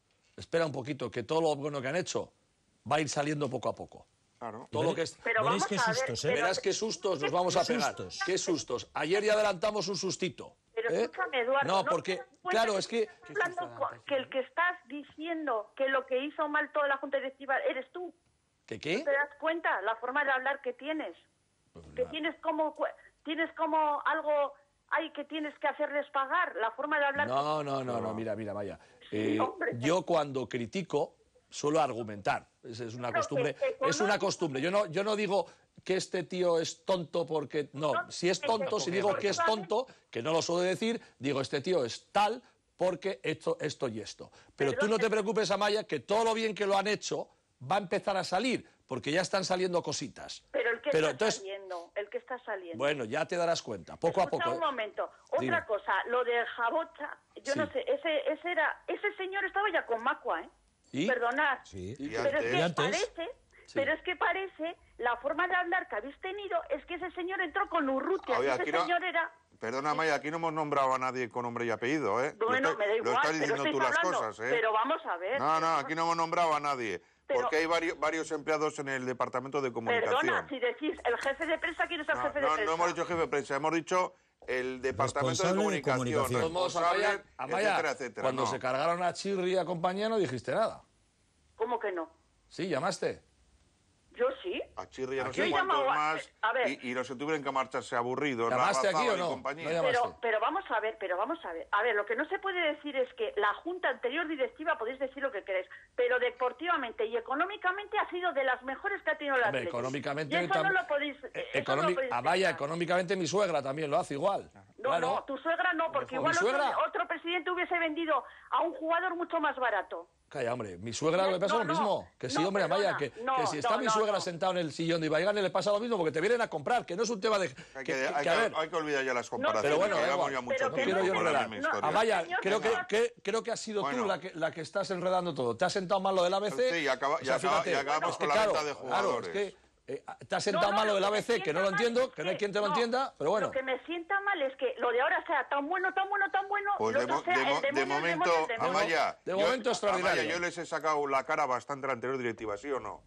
Speaker 1: espera un poquito, que todo lo bueno que han hecho va a ir saliendo poco a poco.
Speaker 2: Claro.
Speaker 1: Todo lo que es...
Speaker 8: Pero
Speaker 5: Veréis
Speaker 8: vamos
Speaker 5: qué
Speaker 8: a ver,
Speaker 5: sustos, ¿eh?
Speaker 8: pero-
Speaker 1: Verás qué sustos nos vamos a pegar. Qué sustos. Ayer ya adelantamos un sustito.
Speaker 8: Pero
Speaker 1: ¿eh?
Speaker 8: escúchame, Eduardo.
Speaker 1: No,
Speaker 8: te
Speaker 1: porque,
Speaker 8: das cuenta
Speaker 1: claro, es que...
Speaker 8: estás hablando con- que el que estás diciendo que lo que hizo mal toda la Junta Directiva eres tú.
Speaker 1: ¿Que qué?
Speaker 8: ¿Te das cuenta? La forma de hablar que tienes. Que tienes como, cu- tienes como algo... Ay, que tienes que hacerles pagar. La forma de hablar...
Speaker 1: No, no, no, no, mira, mira, Maya. Eh,
Speaker 8: hombre.
Speaker 1: yo cuando critico suelo argumentar. Es, es una
Speaker 8: Pero
Speaker 1: costumbre.
Speaker 8: que- que
Speaker 1: Es una
Speaker 8: conozco-
Speaker 1: costumbre. Yo no, yo no digo que este tío es tonto porque... No,
Speaker 8: No,
Speaker 1: si es
Speaker 8: que-
Speaker 1: tonto,
Speaker 8: que-
Speaker 1: si digo que es
Speaker 8: porque-
Speaker 1: tonto, que no lo suelo decir, digo este tío es tal porque esto, esto y esto. Pero
Speaker 8: Pero
Speaker 1: tú no
Speaker 8: que-
Speaker 1: te preocupes, Amaya, que todo lo bien que lo han hecho va a empezar a salir, porque ya están saliendo cositas.
Speaker 8: Pero el que
Speaker 1: Pero
Speaker 8: está
Speaker 1: entonces-
Speaker 8: saliendo, el que está saliendo.
Speaker 1: Bueno, ya te darás cuenta, poco a
Speaker 8: Escucha
Speaker 1: poco.
Speaker 8: un
Speaker 1: ¿eh?
Speaker 8: momento. Otra
Speaker 1: Dime.
Speaker 8: cosa, lo de Jabocha, yo
Speaker 1: Sí.
Speaker 8: no sé, ese, ese era, ese señor estaba ya con Macua, ¿eh?
Speaker 1: ¿Y?
Speaker 8: Perdonad.
Speaker 5: Sí.
Speaker 2: Y
Speaker 8: Pero es
Speaker 2: antes-
Speaker 8: que
Speaker 5: ¿Y antes?
Speaker 8: parece, pero es que parece, la forma de hablar que habéis tenido es que ese señor entró con Urrutia.
Speaker 2: Oye,
Speaker 8: ese
Speaker 2: aquí no-
Speaker 8: señor era...
Speaker 2: Perdona, Maya, aquí no hemos nombrado a nadie con nombre y apellido, ¿eh?
Speaker 8: Bueno,
Speaker 2: lo está-
Speaker 8: me da igual,
Speaker 2: lo estás
Speaker 8: pero
Speaker 2: diciendo
Speaker 8: estáis
Speaker 2: tú las
Speaker 8: hablando.
Speaker 2: cosas, ¿eh?
Speaker 8: Pero vamos a ver.
Speaker 2: No, no, aquí no hemos nombrado a nadie.
Speaker 8: Pero-
Speaker 2: porque hay varios, varios empleados en el departamento de comunicación.
Speaker 8: Perdona, si decís el jefe de prensa, ¿quién es el
Speaker 2: no,
Speaker 8: jefe de
Speaker 2: no,
Speaker 8: prensa?
Speaker 2: no hemos dicho jefe de prensa, hemos dicho el departamento de
Speaker 5: Responsable de
Speaker 2: comunicación,
Speaker 5: comunicación.
Speaker 1: De todos modos,
Speaker 2: responsable,
Speaker 1: Amaya, Amaya,
Speaker 2: etcétera, etcétera.
Speaker 1: cuando
Speaker 2: no.
Speaker 1: se cargaron a Chirri y a compañía no dijiste nada.
Speaker 8: ¿Cómo que no?
Speaker 1: Sí, llamaste.
Speaker 8: Yo sí.
Speaker 2: A Chirri y a no
Speaker 8: Yo
Speaker 2: sé
Speaker 8: he
Speaker 2: cuántos
Speaker 8: llamado a-
Speaker 2: más,
Speaker 8: a ver.
Speaker 2: y, y los que tuvieron que marcharse aburridos,
Speaker 1: ¿Llamaste aquí
Speaker 2: Larrazábal
Speaker 1: o no?
Speaker 2: y compañía.
Speaker 1: No llamaste.
Speaker 8: Pero, pero vamos a ver, pero vamos a ver. A ver, lo que no se puede decir es que la junta anterior directiva, podéis decir lo que queréis, pero deportivamente y económicamente ha sido de las mejores que ha tenido la
Speaker 1: Hombre,
Speaker 8: Atlético.
Speaker 1: económicamente...
Speaker 8: Y eso
Speaker 1: tam-
Speaker 8: no lo podéis...
Speaker 1: eh,
Speaker 8: eso no lo
Speaker 1: economi-
Speaker 8: podéis
Speaker 1: Amaya,
Speaker 8: pensar.
Speaker 1: económicamente mi suegra también lo hace igual.
Speaker 8: No,
Speaker 1: Claro.
Speaker 8: no, tu suegra no, porque
Speaker 1: ¿Mi
Speaker 8: igual otro,
Speaker 1: suegra?
Speaker 8: otro presidente hubiese vendido a un jugador mucho más barato.
Speaker 1: Calla, hombre, mi suegra le pasa
Speaker 8: No,
Speaker 1: lo
Speaker 8: no,
Speaker 1: mismo. Que sí,
Speaker 8: no,
Speaker 1: hombre, Amaya,
Speaker 8: perdona.
Speaker 1: que,
Speaker 8: No,
Speaker 1: que si está
Speaker 8: no,
Speaker 1: mi
Speaker 8: no,
Speaker 1: suegra
Speaker 8: no.
Speaker 1: sentado en el sillón de Ibaigane le pasa lo mismo, porque te vienen a comprar, que no es un tema de...
Speaker 2: Hay
Speaker 1: que-
Speaker 2: que,
Speaker 1: que-
Speaker 2: hay
Speaker 1: que, a
Speaker 2: que-
Speaker 1: ver,
Speaker 2: hay que olvidar ya las comparaciones.
Speaker 1: pero bueno,
Speaker 2: que
Speaker 1: da
Speaker 2: llevamos
Speaker 1: igual.
Speaker 2: ya mucho
Speaker 8: Pero
Speaker 1: no
Speaker 8: que
Speaker 2: tiempo
Speaker 1: quiero yo
Speaker 2: con la
Speaker 1: enredar.
Speaker 2: misma
Speaker 8: No,
Speaker 2: historia.
Speaker 1: Amaya,
Speaker 8: señor,
Speaker 1: creo que,
Speaker 8: señor.
Speaker 1: que- creo que has sido tú
Speaker 2: Bueno.
Speaker 1: la que, la que estás enredando todo. Te has sentado mal lo del A B C.
Speaker 2: Sí, y acaba- y acaba- y acabamos
Speaker 1: es que
Speaker 2: con la
Speaker 1: claro,
Speaker 2: venta de
Speaker 1: claro,
Speaker 2: jugadores.
Speaker 1: es que eh, te has sentado
Speaker 8: No, no,
Speaker 1: mal lo del
Speaker 8: que
Speaker 1: A B
Speaker 8: me
Speaker 1: C, que no lo
Speaker 8: sienta mal
Speaker 1: entiendo,
Speaker 8: es
Speaker 1: que no hay quien te lo
Speaker 8: no,
Speaker 1: entienda, pero bueno.
Speaker 8: Lo que me sienta mal es que lo de ahora sea tan bueno, tan bueno, tan bueno,
Speaker 2: Pues
Speaker 8: lo
Speaker 2: de,
Speaker 8: otro
Speaker 2: mo-
Speaker 8: sea
Speaker 2: de
Speaker 8: el
Speaker 2: mo- de
Speaker 8: demonio, el
Speaker 2: momento,
Speaker 8: demonio, el demonio.
Speaker 2: Amaya,
Speaker 1: De
Speaker 2: yo-
Speaker 1: momento extraordinario.
Speaker 2: Amaya, yo les he sacado la cara bastante a la anterior directiva, ¿sí o no?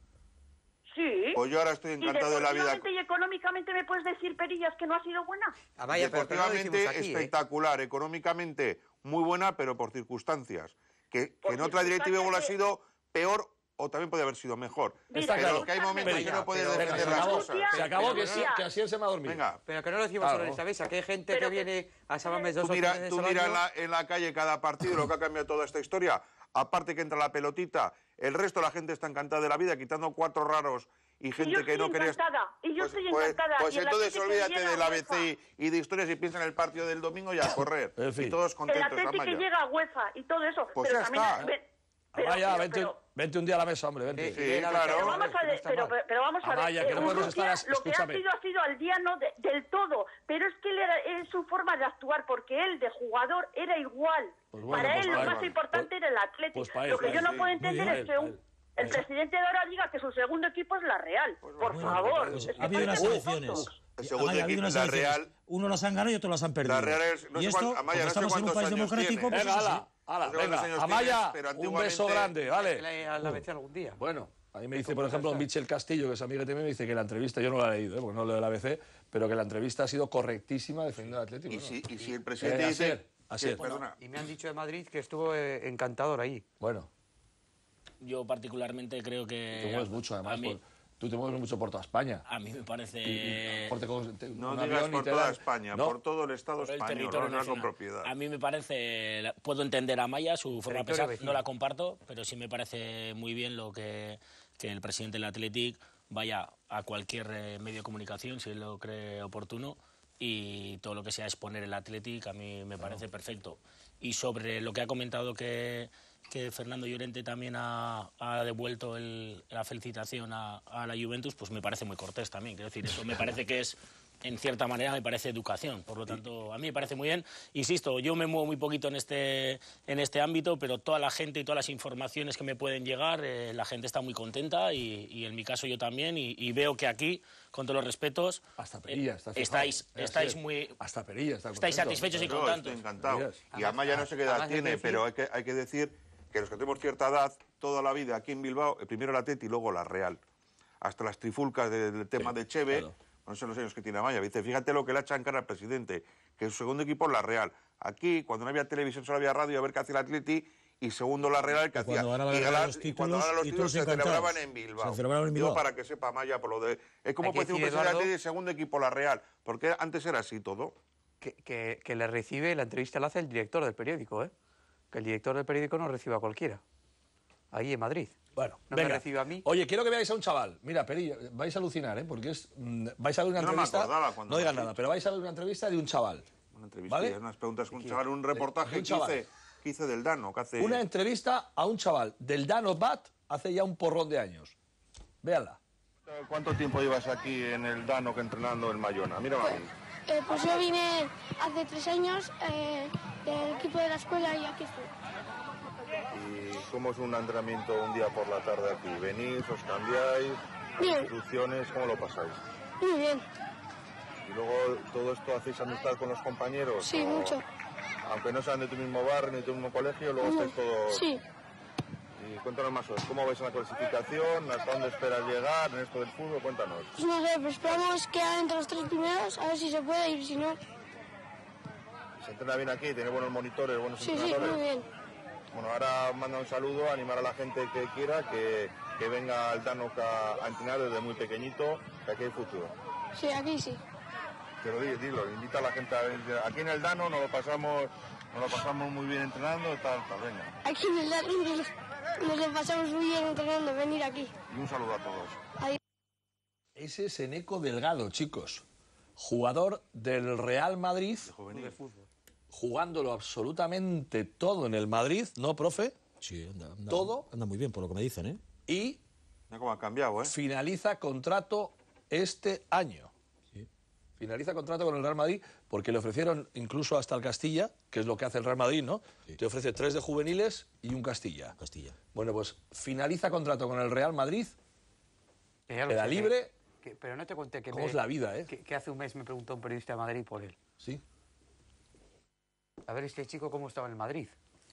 Speaker 8: Sí.
Speaker 2: Pues yo ahora estoy encantado
Speaker 8: ¿Y
Speaker 2: de la vida.
Speaker 8: deportivamente y económicamente me puedes decir, Perillas, que no ha sido buena?
Speaker 4: Amaya, pero que no lo
Speaker 2: Deportivamente
Speaker 4: decimos aquí, ¿eh?
Speaker 2: espectacular, económicamente muy buena, pero por circunstancias. Que, que
Speaker 8: Por
Speaker 2: en otra directiva igual ha
Speaker 8: circunstancias
Speaker 2: sido peor o también podría haber sido mejor.
Speaker 8: Mira,
Speaker 2: pero
Speaker 1: claro.
Speaker 2: que hay momentos
Speaker 1: Venga,
Speaker 2: que no puedes
Speaker 4: pero-
Speaker 2: defender
Speaker 1: Venga, se
Speaker 2: las
Speaker 1: acabó,
Speaker 2: cosas.
Speaker 1: se acabó,
Speaker 8: Pero
Speaker 1: que, sí,
Speaker 8: mira.
Speaker 1: que así él se me ha dormido.
Speaker 2: Venga,
Speaker 4: Pero que no lo decimos
Speaker 1: Claro.
Speaker 4: solo en esta mesa, que hay gente
Speaker 8: Pero
Speaker 4: que
Speaker 8: que-
Speaker 4: viene a Samames dos
Speaker 2: tú
Speaker 4: o
Speaker 2: mira,
Speaker 4: tres veces
Speaker 2: tú
Speaker 4: al
Speaker 2: mira en,
Speaker 4: año.
Speaker 2: la, en la calle cada partido lo que ha cambiado toda esta historia. Aparte que entra la pelotita, el resto de la gente está encantada de la vida, quitando cuatro raros y
Speaker 8: Y
Speaker 2: gente
Speaker 8: yo
Speaker 2: que
Speaker 8: estoy
Speaker 2: no quería...
Speaker 8: encantada, y yo
Speaker 2: Pues,
Speaker 8: estoy
Speaker 2: pues-
Speaker 8: encantada.
Speaker 2: pues
Speaker 8: y el
Speaker 2: entonces
Speaker 8: Atlético
Speaker 2: olvídate
Speaker 8: llega
Speaker 2: del
Speaker 8: a
Speaker 2: A B
Speaker 8: UEFA.
Speaker 2: C y de historias y piensa en el partido del domingo y a correr.
Speaker 1: En fin.
Speaker 2: Y todos
Speaker 8: El
Speaker 2: contentos,
Speaker 8: Atlético que
Speaker 2: Amaya.
Speaker 8: llega a UEFA y todo eso.
Speaker 2: Pues
Speaker 8: pero
Speaker 2: ya
Speaker 8: también...
Speaker 2: está.
Speaker 8: ve- pero-
Speaker 1: Amaya,
Speaker 8: pero-
Speaker 1: vente,
Speaker 8: pero-
Speaker 1: vente un día a la mesa, hombre, vente.
Speaker 4: Sí,
Speaker 2: Sí,
Speaker 4: Pero
Speaker 2: claro.
Speaker 8: Pero
Speaker 4: vamos
Speaker 8: vamos a
Speaker 4: no
Speaker 8: ver,
Speaker 4: está
Speaker 8: pero,
Speaker 4: mal.
Speaker 8: pero vamos a ver.
Speaker 1: Amaya, que no
Speaker 8: eh,
Speaker 1: podemos
Speaker 8: Urrutia,
Speaker 1: estar-
Speaker 8: lo que ha
Speaker 1: escúchame.
Speaker 8: sido ha sido al día no de- del todo, pero es que él era, es su forma de actuar, porque él de jugador era igual.
Speaker 1: Pues bueno,
Speaker 8: para
Speaker 1: pues
Speaker 8: él
Speaker 1: para
Speaker 8: lo
Speaker 1: él.
Speaker 8: más importante
Speaker 1: Pues-
Speaker 8: era el Atlético.
Speaker 1: pues para él,
Speaker 8: lo que
Speaker 1: para
Speaker 8: yo
Speaker 1: él,
Speaker 8: no
Speaker 1: sí.
Speaker 8: puedo
Speaker 1: Muy
Speaker 8: entender
Speaker 1: bien,
Speaker 8: es que
Speaker 1: para
Speaker 8: un-
Speaker 1: él.
Speaker 8: el presidente de ahora diga que su segundo equipo es la Real. Por favor.
Speaker 5: Pues
Speaker 8: es que
Speaker 5: ha habido unas
Speaker 8: parece
Speaker 5: elecciones.
Speaker 8: tontos.
Speaker 2: El segundo
Speaker 5: Amaya, ha habido
Speaker 2: equipo,
Speaker 5: unas
Speaker 2: la
Speaker 5: elecciones.
Speaker 2: Real-
Speaker 5: Uno las han ganado y otros las han perdido.
Speaker 2: La Real es- no
Speaker 5: y
Speaker 2: sé
Speaker 5: esto,
Speaker 2: cuánto- Amaya,
Speaker 5: como
Speaker 2: no sé
Speaker 5: estamos en un
Speaker 2: cuántos
Speaker 5: país
Speaker 2: años
Speaker 5: democrático,
Speaker 2: tiene.
Speaker 5: pues
Speaker 1: Venga,
Speaker 5: eso sí.
Speaker 1: ala, ala,
Speaker 2: No sé cuántos
Speaker 1: venga.
Speaker 2: años
Speaker 1: Amaya,
Speaker 2: tienes, pero
Speaker 1: un
Speaker 2: antiguamente-
Speaker 1: beso grande, vale.
Speaker 4: Le- a la vez algún día.
Speaker 1: Bueno, a mí me dice, por ejemplo, Michel Castillo, que es amigo mío, me dice que la entrevista, yo no la he leído, ¿eh? porque no leo el A B C, pero que la entrevista ha sido correctísima defendiendo al Atlético.
Speaker 2: Y
Speaker 1: ¿no?
Speaker 2: si, y si el presidente
Speaker 1: Eh,
Speaker 2: dice...
Speaker 1: Asier, Asier.
Speaker 2: que- perdona.
Speaker 4: Y me han dicho de Madrid que estuvo eh, encantador ahí.
Speaker 1: Bueno,
Speaker 3: Yo particularmente creo que...
Speaker 1: te mueves mucho, además.
Speaker 3: A mí,
Speaker 1: por- tú te mueves mucho por toda España.
Speaker 3: a mí me parece...
Speaker 1: Y- y- por- te coges- te-
Speaker 2: No
Speaker 1: un
Speaker 2: digas
Speaker 1: avión y
Speaker 2: por
Speaker 1: te
Speaker 2: toda
Speaker 1: dan-
Speaker 2: España,
Speaker 1: ¿no?
Speaker 2: por todo el Estado
Speaker 3: por el
Speaker 2: español,
Speaker 3: territorio
Speaker 2: no, no con
Speaker 3: nacional.
Speaker 2: propiedad.
Speaker 3: A mí me parece, puedo entender a Maya, su forma de
Speaker 4: Territorio
Speaker 3: pensar,
Speaker 4: vecino.
Speaker 3: no la comparto, pero sí me parece muy bien lo que, que el presidente del Athletic vaya a cualquier eh, medio de comunicación, si él lo cree oportuno, y todo lo que sea exponer el Athletic a mí me parece perfecto. Y sobre lo que ha comentado que, que Fernando Llorente también ha, ha devuelto el- la felicitación a, a la Juventus, pues me parece muy cortés también. Quiero decir, eso me parece que es, en cierta manera, me parece educación. Por lo tanto, a mí me parece muy bien. Insisto, yo me muevo muy poquito en este, en este ámbito, pero toda la gente y todas las informaciones que me pueden llegar, eh, la gente está muy contenta y, y en mi caso yo también. Y, y veo que aquí, con todos los respetos,
Speaker 1: Hasta Perilla,
Speaker 3: eh,
Speaker 1: está fijado.
Speaker 3: estáis,
Speaker 1: Eh,
Speaker 3: estáis
Speaker 1: Asier.
Speaker 3: muy...
Speaker 1: Hasta Perilla está
Speaker 3: estáis
Speaker 1: contento.
Speaker 3: satisfechos y
Speaker 2: Yo
Speaker 3: contentos.
Speaker 2: estoy encantado.
Speaker 1: Adiós.
Speaker 2: Y Amaya no sé qué edad
Speaker 4: además hay que
Speaker 2: tiene,
Speaker 4: decir-
Speaker 2: pero hay que, hay que decir que los que tenemos cierta edad, toda la vida aquí en Bilbao, primero el Atleti y luego la Real. Hasta las trifulcas del tema sí, de Cheve, claro. No sé los años que tiene Amaya. Dice, fíjate lo que le ha echado en cara al presidente, que su segundo equipo es la Real. Aquí, cuando no había televisión, solo había radio, a ver qué hacía el Atleti, y segundo la Real, que hacía.
Speaker 5: Cuando
Speaker 2: y,
Speaker 5: ganan los títulos,
Speaker 2: los títulos
Speaker 5: y
Speaker 2: se celebraban en Bilbao.
Speaker 5: Se celebraban en Bilbao.
Speaker 2: Yo, para que sepa Amaya, por lo de... Es como puede decir un presidente de segundo equipo la Real, porque antes era así todo.
Speaker 4: Que, que, que le recibe, la entrevista la hace el director del periódico, ¿eh? Que el director del periódico no recibe a cualquiera. Ahí en Madrid.
Speaker 1: Bueno,
Speaker 4: no
Speaker 1: venga.
Speaker 4: me recibe a mí.
Speaker 1: Oye, quiero que veáis a un chaval. Mira, Peri, vais a alucinar, ¿eh? Porque es, mmm, vais a ver una
Speaker 2: Yo
Speaker 1: entrevista.
Speaker 2: No,
Speaker 1: no digas nada, pero vais a ver una entrevista de un chaval.
Speaker 2: Una entrevista,
Speaker 1: ¿vale?
Speaker 2: Unas preguntas con un chaval, un reportaje
Speaker 1: un chaval.
Speaker 2: que, hice, que hice del Dano. Que hace...
Speaker 1: Una entrevista a un chaval del Dano Bat hace ya un porrón de años. Véanla.
Speaker 2: ¿Cuánto tiempo llevas aquí en el Dano que entrenando en Mayona? Mira,
Speaker 9: pues, eh, pues yo vine hace tres años eh, del equipo de la escuela y aquí estoy.
Speaker 2: ¿Y cómo es un entrenamiento un día por la tarde aquí? ¿Venís, os cambiáis?
Speaker 9: Bien.
Speaker 2: ¿Instrucciones? ¿Cómo lo pasáis?
Speaker 9: Muy bien.
Speaker 2: ¿Y luego todo esto hacéis amistad con los compañeros?
Speaker 9: Sí,
Speaker 2: o,
Speaker 9: mucho.
Speaker 2: Aunque no sean de tu mismo barrio ni de tu mismo colegio, luego
Speaker 9: No.
Speaker 2: estáis todos...
Speaker 9: Sí.
Speaker 2: Y cuéntanos más, ¿cómo vais en la clasificación? ¿Hasta dónde esperas llegar en esto del fútbol? Cuéntanos.
Speaker 9: Pues no sé, pues esperamos quedar entre los tres primeros, a ver si se puede y si no...
Speaker 2: ¿Se entrena bien aquí? ¿Tiene buenos monitores, buenos
Speaker 9: Sí, sí,
Speaker 2: entrenadores?
Speaker 9: muy bien.
Speaker 2: Bueno, ahora manda un saludo, animar a la gente que quiera que, que venga al Dano a, a entrenar desde muy pequeñito, que aquí hay futuro.
Speaker 9: Sí, aquí sí.
Speaker 2: Pero dilo, dilo, invita a la gente a venir. Aquí en el Dano nos lo pasamos, nos lo pasamos muy bien entrenando, tal, tal, venga.
Speaker 9: Aquí en el Dano nos, nos lo pasamos muy bien entrenando, venir aquí.
Speaker 2: Y un saludo a todos.
Speaker 9: Adiós.
Speaker 1: Ese es Eneco Delgado, chicos. Jugador del Real Madrid.
Speaker 2: De juvenil.
Speaker 4: De fútbol.
Speaker 1: Jugándolo absolutamente todo en el Madrid, ¿no, profe?
Speaker 5: Sí, anda, anda,
Speaker 1: Todo.
Speaker 5: anda muy bien, por lo que me dicen, ¿eh?
Speaker 1: Y
Speaker 2: Mira cómo ha cambiado, ¿eh?
Speaker 1: finaliza contrato este año.
Speaker 5: Sí.
Speaker 1: Finaliza contrato con el Real Madrid porque le ofrecieron incluso hasta el Castilla, que es lo que hace el Real Madrid, ¿no?
Speaker 5: Sí.
Speaker 1: Te ofrece tres de juveniles y un Castilla.
Speaker 5: Castilla.
Speaker 1: Bueno, pues finaliza contrato con el Real Madrid,
Speaker 4: Que ya lo
Speaker 1: queda
Speaker 4: sé,
Speaker 1: libre.
Speaker 4: que- que- pero no te conté que,
Speaker 1: ¿Cómo
Speaker 4: me-
Speaker 1: es la vida, eh?
Speaker 4: que, que hace un mes me preguntó un periodista de Madrid por él.
Speaker 1: Sí.
Speaker 4: A ver, este chico cómo estaba en el Madrid.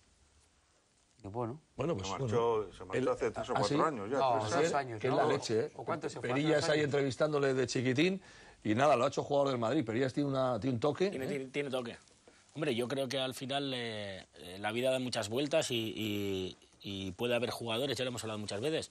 Speaker 4: Y bueno,
Speaker 1: Bueno, pues
Speaker 2: Se marchó, se marchó
Speaker 1: el-
Speaker 2: hace tres o
Speaker 1: ¿ah,
Speaker 2: cuatro
Speaker 1: sí?
Speaker 2: años ya.
Speaker 4: No,
Speaker 2: tres
Speaker 4: dos
Speaker 2: años.
Speaker 4: años,
Speaker 1: que es
Speaker 4: ¿no?
Speaker 1: la leche, ¿eh?
Speaker 4: ¿O cuánto se fue?
Speaker 1: Perillas
Speaker 4: ¿Dos
Speaker 1: ahí
Speaker 4: años?
Speaker 1: entrevistándole de chiquitín y nada, lo ha hecho jugador del Madrid. Perillas tiene, una, tiene un toque.
Speaker 3: Tiene,
Speaker 1: ¿eh?
Speaker 3: tiene, tiene toque. Hombre, yo creo que al final eh, eh, la vida da muchas vueltas y, y- y puede haber jugadores, ya lo hemos hablado muchas veces,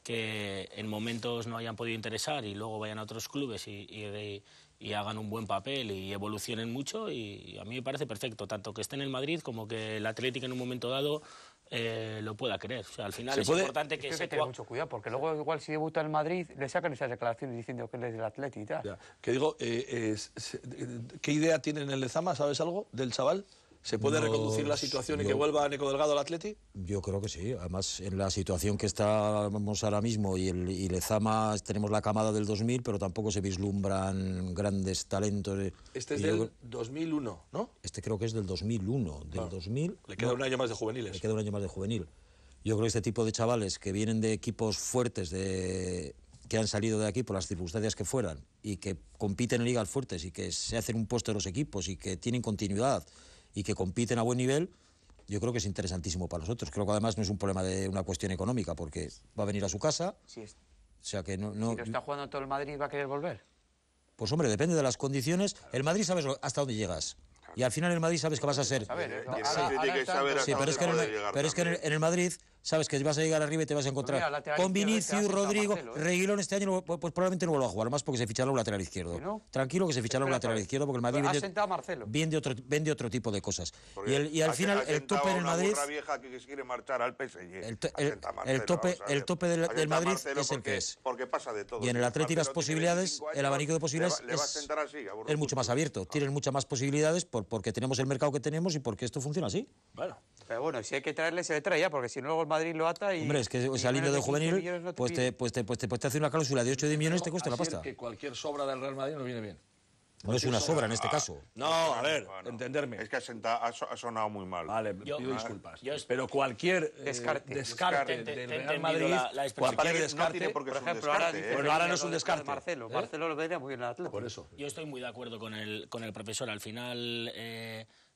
Speaker 3: que en momentos no hayan podido interesar y luego vayan a otros clubes y, y- y hagan un buen papel y evolucionen mucho. Y a mí me parece perfecto, tanto que esté en el Madrid como que el Atlético en un momento dado eh, lo pueda querer. O sea, al final
Speaker 1: Se
Speaker 3: es
Speaker 1: puede-
Speaker 3: importante
Speaker 4: Es
Speaker 3: que
Speaker 4: que hay
Speaker 3: se
Speaker 4: que tener
Speaker 3: cua-
Speaker 4: mucho cuidado, porque luego igual si debuta en el Madrid le sacan esas declaraciones diciendo que él es del Atleti y tal.
Speaker 1: Ya. Que digo, eh, es- se- eh, ¿qué idea tiene en el Lezama? ¿Sabes algo del chaval? ¿Se puede
Speaker 5: No,
Speaker 1: reconducir la situación y
Speaker 5: yo-
Speaker 1: que vuelva Neco Delgado al Atleti?
Speaker 5: Yo creo que sí. Además, en la situación que estamos ahora mismo y, el, y Lezama, tenemos la camada del dos mil, pero tampoco se vislumbran grandes talentos.
Speaker 1: Este es
Speaker 5: Y yo
Speaker 1: del
Speaker 5: creo-
Speaker 1: dos mil uno, ¿no?
Speaker 5: Este creo que es del dos mil uno. Del dos mil,
Speaker 1: Le queda
Speaker 5: no,
Speaker 1: un año más de juveniles.
Speaker 5: le queda un año más de juvenil. Yo creo que este tipo de chavales que vienen de equipos fuertes, de, que han salido de aquí por las circunstancias que fueran, y que compiten en ligas fuertes y que se hacen un puesto en los equipos y que tienen continuidad y que compiten a buen nivel, yo creo que es interesantísimo para nosotros. Creo que además no es un problema de una cuestión económica, porque va a venir a su casa,
Speaker 4: Si, es-
Speaker 5: o sea que no... no
Speaker 4: si lo está jugando todo el Madrid, ¿va a querer volver?
Speaker 5: pues hombre, depende de las condiciones. El Madrid sabes lo- hasta dónde llegas. Y al final en el Madrid sabes que vas a ser...
Speaker 4: A ver, eh,
Speaker 2: Tiene-
Speaker 4: ahora-
Speaker 2: tiene
Speaker 4: ahora
Speaker 2: que
Speaker 4: está-
Speaker 2: saber
Speaker 5: Sí,
Speaker 2: hasta
Speaker 5: pero es que en
Speaker 2: dónde
Speaker 5: el,
Speaker 2: puede llegar
Speaker 5: pero es que en el,
Speaker 2: también.
Speaker 5: en el Madrid sabes que vas a llegar arriba y te vas a encontrar
Speaker 4: Pues mira, lateral
Speaker 5: con
Speaker 4: izquierdo
Speaker 5: Vinicius,
Speaker 4: este hace
Speaker 5: Rodrigo,
Speaker 4: Marcelo, ¿eh?
Speaker 5: Reguilón este año no- pues, pues probablemente no vuelva a jugar, más porque se fichará un lateral izquierdo.
Speaker 4: ¿Que no?
Speaker 5: Tranquilo que se fichará un
Speaker 4: Espera,
Speaker 5: lateral
Speaker 4: espera.
Speaker 5: izquierdo porque el Madrid
Speaker 4: Pero ha
Speaker 5: vende,
Speaker 4: sentado a Marcelo.
Speaker 5: vende otro, vende otro tipo de cosas.
Speaker 2: Porque
Speaker 5: Y, el, y al
Speaker 2: ha-
Speaker 5: final
Speaker 2: ha
Speaker 5: el
Speaker 2: sentado
Speaker 5: tope en el
Speaker 2: una
Speaker 5: Madrid...
Speaker 2: burra vieja que se quiere marchar al P S G.
Speaker 5: El, to-
Speaker 2: Ha
Speaker 5: el-
Speaker 2: sentado a
Speaker 5: el
Speaker 2: Marcelo,
Speaker 5: tope,
Speaker 2: vamos a ver.
Speaker 5: el tope del,
Speaker 2: Ha
Speaker 5: del
Speaker 2: sentado a
Speaker 5: Madrid
Speaker 2: Marcelo
Speaker 5: es el
Speaker 2: porque-
Speaker 5: que es.
Speaker 2: Porque pasa de todo.
Speaker 5: Y en el Atleti las
Speaker 2: Marcelo tiene
Speaker 5: posibilidades,
Speaker 2: veinticinco
Speaker 5: el
Speaker 2: años,
Speaker 5: abanico de posibilidades
Speaker 2: le va, le va a
Speaker 5: es,
Speaker 2: sentar así, a burro
Speaker 5: es mucho más
Speaker 2: fútbol.
Speaker 5: abierto. Tienen muchas más posibilidades por, porque tenemos el mercado que tenemos y porque esto funciona así.
Speaker 1: Bueno,
Speaker 4: Pero bueno, si hay que traerle, se le trae ya, porque si no luego el Madrid lo ata y...
Speaker 5: Hombre, es que
Speaker 4: y
Speaker 5: saliendo
Speaker 4: menos
Speaker 5: de
Speaker 4: quince
Speaker 5: juvenil,
Speaker 4: millones no te
Speaker 5: pues,
Speaker 4: pide.
Speaker 5: te, pues, te, pues, te, pues te hace una cláusula de ocho o diez millones y te cuesta la
Speaker 1: así es
Speaker 5: pasta.
Speaker 1: que cualquier sobra del Real Madrid nos viene bien.
Speaker 5: No es una sobra en este caso.
Speaker 1: No, a ver,
Speaker 2: Bueno,
Speaker 1: entenderme.
Speaker 2: Es que ha, senta- ha so- ha sonado muy mal.
Speaker 1: Vale,
Speaker 3: Yo-
Speaker 1: pido
Speaker 3: ah,
Speaker 1: disculpas.
Speaker 3: yo-
Speaker 1: Pero cualquier eh,
Speaker 4: Descarte.
Speaker 1: descarte
Speaker 3: Te- te-
Speaker 1: del
Speaker 3: te he
Speaker 1: Real
Speaker 3: entendido
Speaker 1: Madrid,
Speaker 3: la- la expresión.
Speaker 1: cualquier
Speaker 2: Para que no
Speaker 1: descarte,
Speaker 2: tiene por qué
Speaker 4: Por
Speaker 2: ser un
Speaker 4: ejemplo, ahora
Speaker 2: descarte,
Speaker 4: dice
Speaker 2: ¿eh?
Speaker 1: Bueno, ahora no
Speaker 4: que
Speaker 1: es un
Speaker 4: lo de
Speaker 1: descarte.
Speaker 4: Marcelo,
Speaker 1: ¿eh?
Speaker 4: Marcelo lo vendría muy bien al Atlético.
Speaker 1: por eso.
Speaker 3: Yo estoy muy de acuerdo con el, con el profesor. Al final, eh,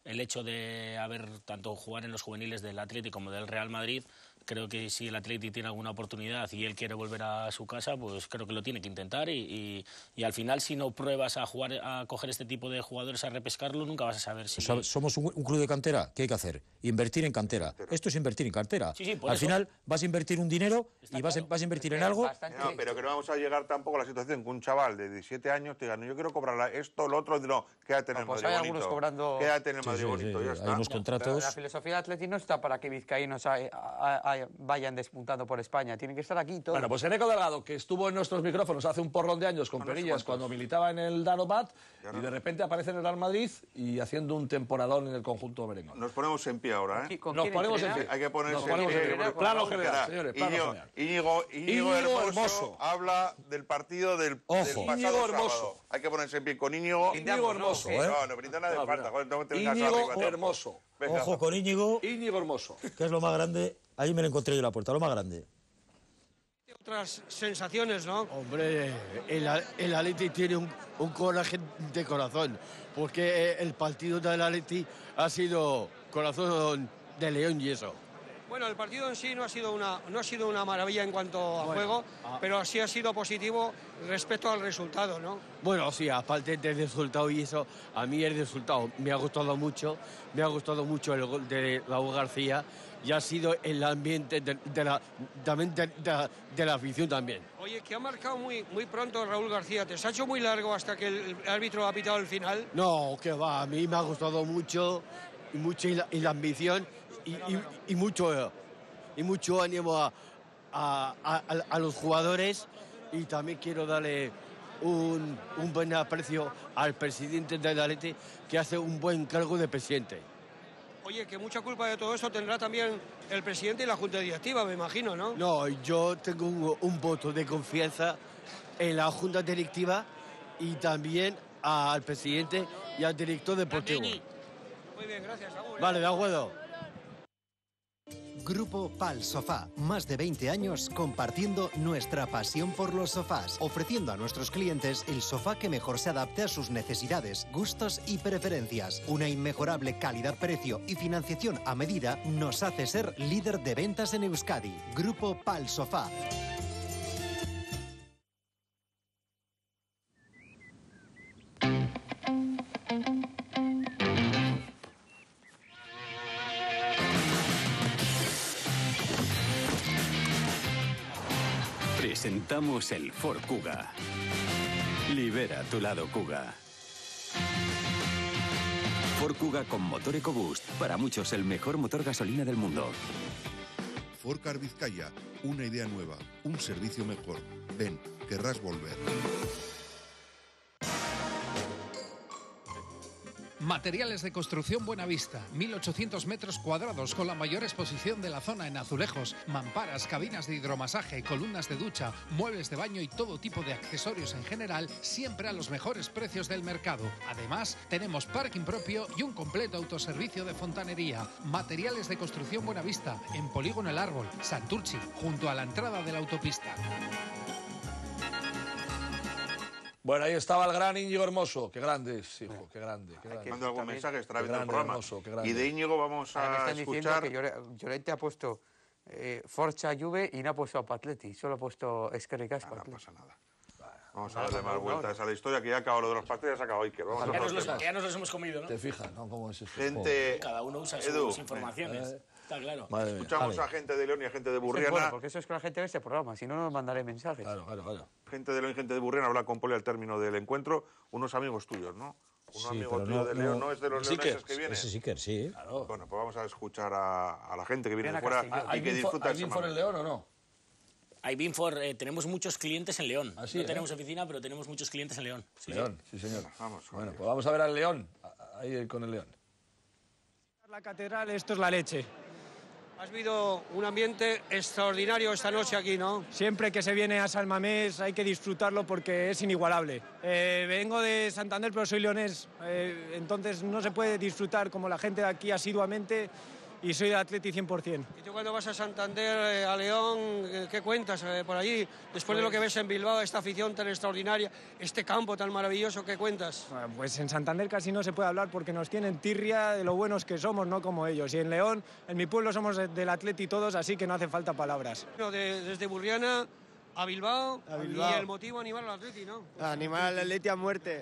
Speaker 3: el hecho de haber tanto jugar en los juveniles del Atleti como del Real Madrid, creo que si el Atleti tiene alguna oportunidad y él quiere volver a su casa, pues creo que lo tiene que intentar y, y, y al final si no pruebas a jugar, a coger este tipo de jugadores, a repescarlo, nunca vas a saber si...
Speaker 5: O sea, somos un, un club de cantera, ¿qué hay que hacer? Invertir en cantera. Esto es invertir en cantera.
Speaker 3: Sí, sí, por
Speaker 5: al
Speaker 3: eso.
Speaker 5: final vas a invertir un dinero y vas,
Speaker 3: claro.
Speaker 5: vas a invertir en algo...
Speaker 2: No, pero que no vamos a llegar tampoco a la situación que un chaval de diecisiete años te diga, no, yo quiero cobrar esto, lo otro, no, quédate en el
Speaker 4: No, pues
Speaker 2: Madrid
Speaker 4: hay
Speaker 2: bonito.
Speaker 4: algunos cobrando-
Speaker 2: Quédate en el
Speaker 5: Sí,
Speaker 2: Madrid
Speaker 5: sí,
Speaker 2: bonito,
Speaker 5: sí,
Speaker 2: ya
Speaker 5: hay
Speaker 2: está.
Speaker 5: unos
Speaker 4: Pero
Speaker 5: contratos...
Speaker 4: la filosofía de Atleti no está para que vizcaínos a- a- a- vayan despuntando por España, tienen que estar aquí todos.
Speaker 1: Bueno, pues Eneco Delgado, que estuvo en nuestros micrófonos hace un porrón de años con
Speaker 2: Ah, no sé
Speaker 1: Perillas
Speaker 2: cuántos.
Speaker 1: cuando militaba en el Danobat
Speaker 2: Ya
Speaker 1: y
Speaker 2: no.
Speaker 1: de repente aparece en el Real Madrid y haciendo un temporadón en el conjunto merengue.
Speaker 2: Nos ponemos en pie ahora,
Speaker 4: ¿Con qui-
Speaker 2: ¿eh?
Speaker 4: con
Speaker 1: Nos
Speaker 4: quién
Speaker 1: ponemos en
Speaker 4: entrena?
Speaker 1: pie.
Speaker 2: Hay que ponerse
Speaker 1: Nos
Speaker 2: en
Speaker 1: ponemos en
Speaker 2: pie.
Speaker 1: pie.
Speaker 2: Bueno,
Speaker 1: Plano
Speaker 2: Raúl,
Speaker 1: general,
Speaker 2: queda.
Speaker 1: señores, plano
Speaker 2: Íñigo,
Speaker 1: general.
Speaker 2: Íñigo, Íñigo
Speaker 1: Íñigo
Speaker 2: Hermoso,
Speaker 1: Hermoso.
Speaker 2: habla del partido del,
Speaker 5: Ojo.
Speaker 2: del pasado
Speaker 1: Íñigo Hermoso.
Speaker 2: sábado. Hay que ponerse en pie con Íñigo.
Speaker 1: Íñigo Hermoso,
Speaker 5: ¿eh?
Speaker 2: No, no, brinda nada de
Speaker 1: No,
Speaker 2: falta.
Speaker 1: mira.
Speaker 2: Joder, no te vengas
Speaker 1: Íñigo
Speaker 2: arriba tampoco.
Speaker 1: Hermoso.
Speaker 2: Venga.
Speaker 5: Ojo con Íñigo,
Speaker 1: Íñigo Hermoso.
Speaker 5: que es lo más grande. Ahí me lo encontré yo en la puerta, lo más grande.
Speaker 10: Otras sensaciones, ¿no?
Speaker 11: Hombre, el, el Atleti tiene un, un coraje de corazón, porque el partido del Atleti ha sido corazón de león y eso.
Speaker 10: Bueno, el partido en sí no ha sido una, no ha sido una maravilla en cuanto a
Speaker 11: Bueno,
Speaker 10: juego,
Speaker 11: ah.
Speaker 10: pero sí ha sido positivo respecto al resultado, ¿no?
Speaker 11: Bueno, sí, aparte del resultado y eso, a mí el resultado me ha gustado mucho, me ha gustado mucho el gol de Raúl García y ha sido el ambiente de, de la, también de, de- de la afición también.
Speaker 10: Oye, que ha marcado muy, muy pronto Raúl García. ¿Te se ha hecho muy largo hasta que el árbitro ha pitado el final?
Speaker 11: No, que va, a mí me ha gustado mucho, y mucho y la, y la ambición y, y- y mucho, y mucho ánimo a, a- a- a los jugadores y también quiero darle un, un buen aprecio al presidente del Atleti que hace un buen cargo de presidente.
Speaker 10: Oye, que mucha culpa de todo eso tendrá también el presidente y la junta directiva, me imagino, ¿no?
Speaker 11: No, yo tengo un, un voto de confianza en la junta directiva y también al presidente y al director deportivo.
Speaker 10: Muy bien, gracias, Raúl.
Speaker 11: Vale, de acuerdo.
Speaker 12: Grupo Pal Sofá, más de veinte años compartiendo nuestra pasión por los sofás, ofreciendo a nuestros clientes el sofá que mejor se adapte a sus necesidades, gustos y preferencias. Una inmejorable calidad-precio y financiación a medida nos hace ser líder de ventas en Euskadi. Grupo Pal Sofá.
Speaker 13: Presentamos el Ford Kuga. Libera tu lado Kuga. Ford Kuga con motor EcoBoost. Para muchos el mejor motor gasolina del mundo.
Speaker 14: Fordcar Vizcaya, una idea nueva, un servicio mejor. Ven, querrás volver.
Speaker 6: Materiales de construcción Buenavista, mil ochocientos metros cuadrados con la mayor exposición de la zona en azulejos, mamparas, cabinas de hidromasaje, columnas de ducha, muebles de baño y todo tipo de accesorios en general, siempre a los mejores precios del mercado. Además, tenemos parking propio y un completo autoservicio de fontanería. Materiales de construcción Buenavista, en Polígono El Árbol, Santurchi, junto a la entrada de la autopista.
Speaker 1: Bueno, ahí estaba el gran Íñigo Hermoso. Qué grande es, hijo, qué grande. Qué grande.
Speaker 2: Mando algún
Speaker 4: también-
Speaker 2: mensaje, estará
Speaker 1: Qué
Speaker 2: viendo el
Speaker 1: grande,
Speaker 2: programa.
Speaker 1: Hermoso, qué grande.
Speaker 2: Y de Íñigo vamos
Speaker 4: Ahora me
Speaker 2: a
Speaker 4: están diciendo
Speaker 2: escuchar...
Speaker 4: que Llore- Llorente ha puesto eh, Forza Juve y no ha puesto a Patleti, solo ha puesto Esquerri Casco.
Speaker 2: Ah, no pasa nada. Vamos a darle más vueltas a la historia, que ya ha acabado lo de los partidos, ya se ha acabado Iker. Vamos a
Speaker 3: Ya
Speaker 2: otros
Speaker 3: nos, los,
Speaker 2: temas.
Speaker 3: ya nos los hemos comido, ¿no?
Speaker 1: Te fijas, ¿no? ¿Cómo es eso?
Speaker 2: Gente...
Speaker 3: Cada uno usa
Speaker 2: Edu,
Speaker 3: sus informaciones.
Speaker 1: eh.
Speaker 3: Está claro.
Speaker 1: Madre mía.
Speaker 2: Escuchamos
Speaker 1: Vale.
Speaker 2: a gente de León y a gente de
Speaker 4: Eso es
Speaker 2: Burriana.
Speaker 4: bueno, porque eso es con la gente de este programa, si no nos mandaré mensajes.
Speaker 1: Claro, claro, claro.
Speaker 2: Gente de León y gente de Burriana habla con Poli al término del encuentro. Unos amigos tuyos, ¿no? Un
Speaker 5: Sí,
Speaker 2: amigo
Speaker 5: pero
Speaker 2: tuyo
Speaker 5: no-
Speaker 2: de León,
Speaker 5: no-
Speaker 2: ¿no es de los
Speaker 1: Sí que-
Speaker 2: leoneses que viene?
Speaker 5: Ese sí que sí.
Speaker 2: Bueno, pues vamos a escuchar a, a la gente que viene de
Speaker 4: Viene a
Speaker 2: fuera
Speaker 4: Castellón.
Speaker 2: y que
Speaker 1: Binfo-
Speaker 2: disfruta
Speaker 1: ¿Hay
Speaker 2: el
Speaker 1: Binfo en
Speaker 2: semana.
Speaker 1: León o no?
Speaker 3: Hay Binfor, eh, tenemos muchos clientes en León.
Speaker 1: ¿Ah, sí,
Speaker 3: no
Speaker 1: eh?
Speaker 3: tenemos oficina, pero tenemos muchos clientes en León. Sí,
Speaker 1: León, sí, señor.
Speaker 2: Vamos,
Speaker 1: Bueno,
Speaker 2: oye.
Speaker 1: pues vamos a ver al León. Ahí con el León.
Speaker 10: La catedral, esto es la leche. Has vivido un ambiente extraordinario esta noche aquí, ¿no?
Speaker 15: Siempre que se viene a San Mamés hay que disfrutarlo porque es inigualable. Eh, vengo de Santander, pero soy leonés, eh, entonces no se puede disfrutar como la gente de aquí asiduamente y soy de Atleti cien por cien.
Speaker 10: ¿Y tú cuando vas a Santander, eh, a León, eh, qué cuentas eh, por allí? Después pues, de lo que ves en Bilbao, esta afición tan extraordinaria, este campo tan maravilloso, ¿qué cuentas?
Speaker 15: Pues en Santander casi no se puede hablar porque nos tienen tirria de lo buenos que somos, no como ellos. Y en León, en mi pueblo, somos del Atleti todos, así que no hace falta palabras.
Speaker 10: Bueno, de, desde Burriana a Bilbao,
Speaker 16: a Bilbao,
Speaker 10: y el motivo animar al Atleti, ¿no?
Speaker 16: Pues animar al Atleti a muerte.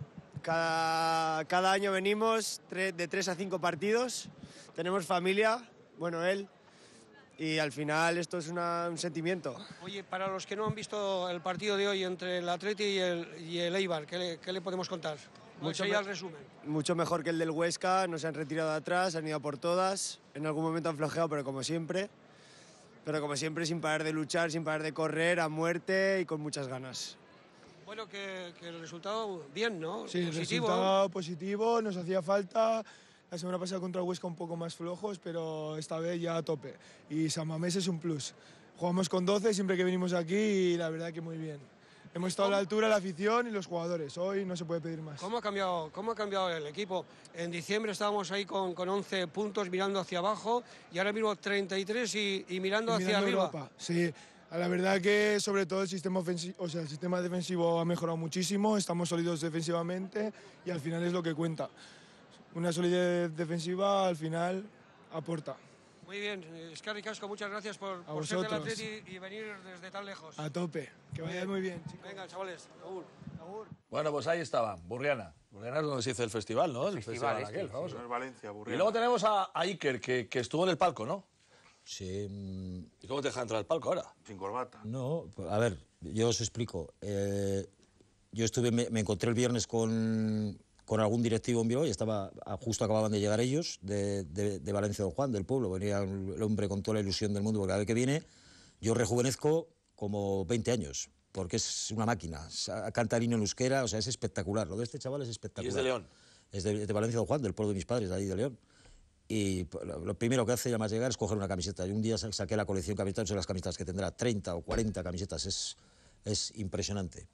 Speaker 16: Cada, cada año venimos tres, de tres a cinco partidos, tenemos familia, bueno, él, y al final esto es una, un sentimiento.
Speaker 10: Oye, para los que no han visto el partido de hoy entre el Atleti y el, y el Eibar, ¿qué le, qué le podemos contar?
Speaker 16: Mucho,
Speaker 10: me, el resumen.
Speaker 16: mucho mejor que el del Huesca, no se han retirado de atrás, han ido por todas, en algún momento han flojeado, pero como siempre, pero como siempre sin parar de luchar, sin parar de correr, a muerte y con muchas ganas.
Speaker 10: Bueno, que, que el resultado bien, ¿no?
Speaker 17: Sí,
Speaker 10: positivo.
Speaker 17: el resultado positivo, nos hacía falta. La semana pasada contra el Huesca un poco más flojos, pero esta vez ya a tope. Y San Mamés es un plus. Jugamos con doce siempre que venimos aquí y la verdad que muy bien. Hemos estado a la altura la afición y los jugadores. Hoy no se puede pedir más.
Speaker 10: ¿Cómo ha cambiado, cómo ha cambiado el equipo? En diciembre estábamos ahí con, con once puntos mirando hacia abajo y ahora mismo treinta y tres y, y mirando
Speaker 17: y
Speaker 10: hacia
Speaker 17: mirando
Speaker 10: arriba.
Speaker 17: Europa. Sí. La verdad que sobre todo el sistema ofensivo, o sea, el sistema defensivo ha mejorado muchísimo, estamos sólidos defensivamente y al final es lo que cuenta. Una solidez defensiva al final aporta.
Speaker 10: Muy bien, Escarri Casco, muchas gracias por, por ser del Atleti y venir desde tan lejos.
Speaker 17: A tope, que vaya muy bien, chicos.
Speaker 10: Venga, chavales, agur. agur.
Speaker 1: Bueno, pues ahí estaba, Burriana. Burriana es donde se hizo el festival, ¿no? El,
Speaker 2: el
Speaker 1: festival,
Speaker 2: festival
Speaker 1: aquel,
Speaker 2: este,
Speaker 1: vamos.
Speaker 2: Sí, no es Valencia, Burriana.
Speaker 1: Y luego tenemos a, a Iker, que, que estuvo en el palco, ¿no?
Speaker 5: Sí.
Speaker 1: ¿Y cómo te deja entrar al palco ahora?
Speaker 2: Sin corbata.
Speaker 5: No, a ver, yo os explico. Eh, yo estuve, me, me encontré el viernes con, con algún directivo en Bilbao y estaba, justo acababan de llegar ellos de, de, de Valencia Don Juan, del pueblo. Venía el hombre con toda la ilusión del mundo, porque cada vez que viene yo rejuvenezco como veinte años, porque es una máquina. Canta el himno en euskera, o sea, es espectacular. Lo de este chaval es espectacular.
Speaker 1: ¿Y es de León?
Speaker 5: Es de, de Valencia Don Juan, del pueblo de mis padres, de ahí de León. Y lo primero que hace, ya más llegar, es coger una camiseta. Yo un día saqué la colección de camisetas, son las camisetas que tendrá treinta o cuarenta camisetas, es, es impresionante.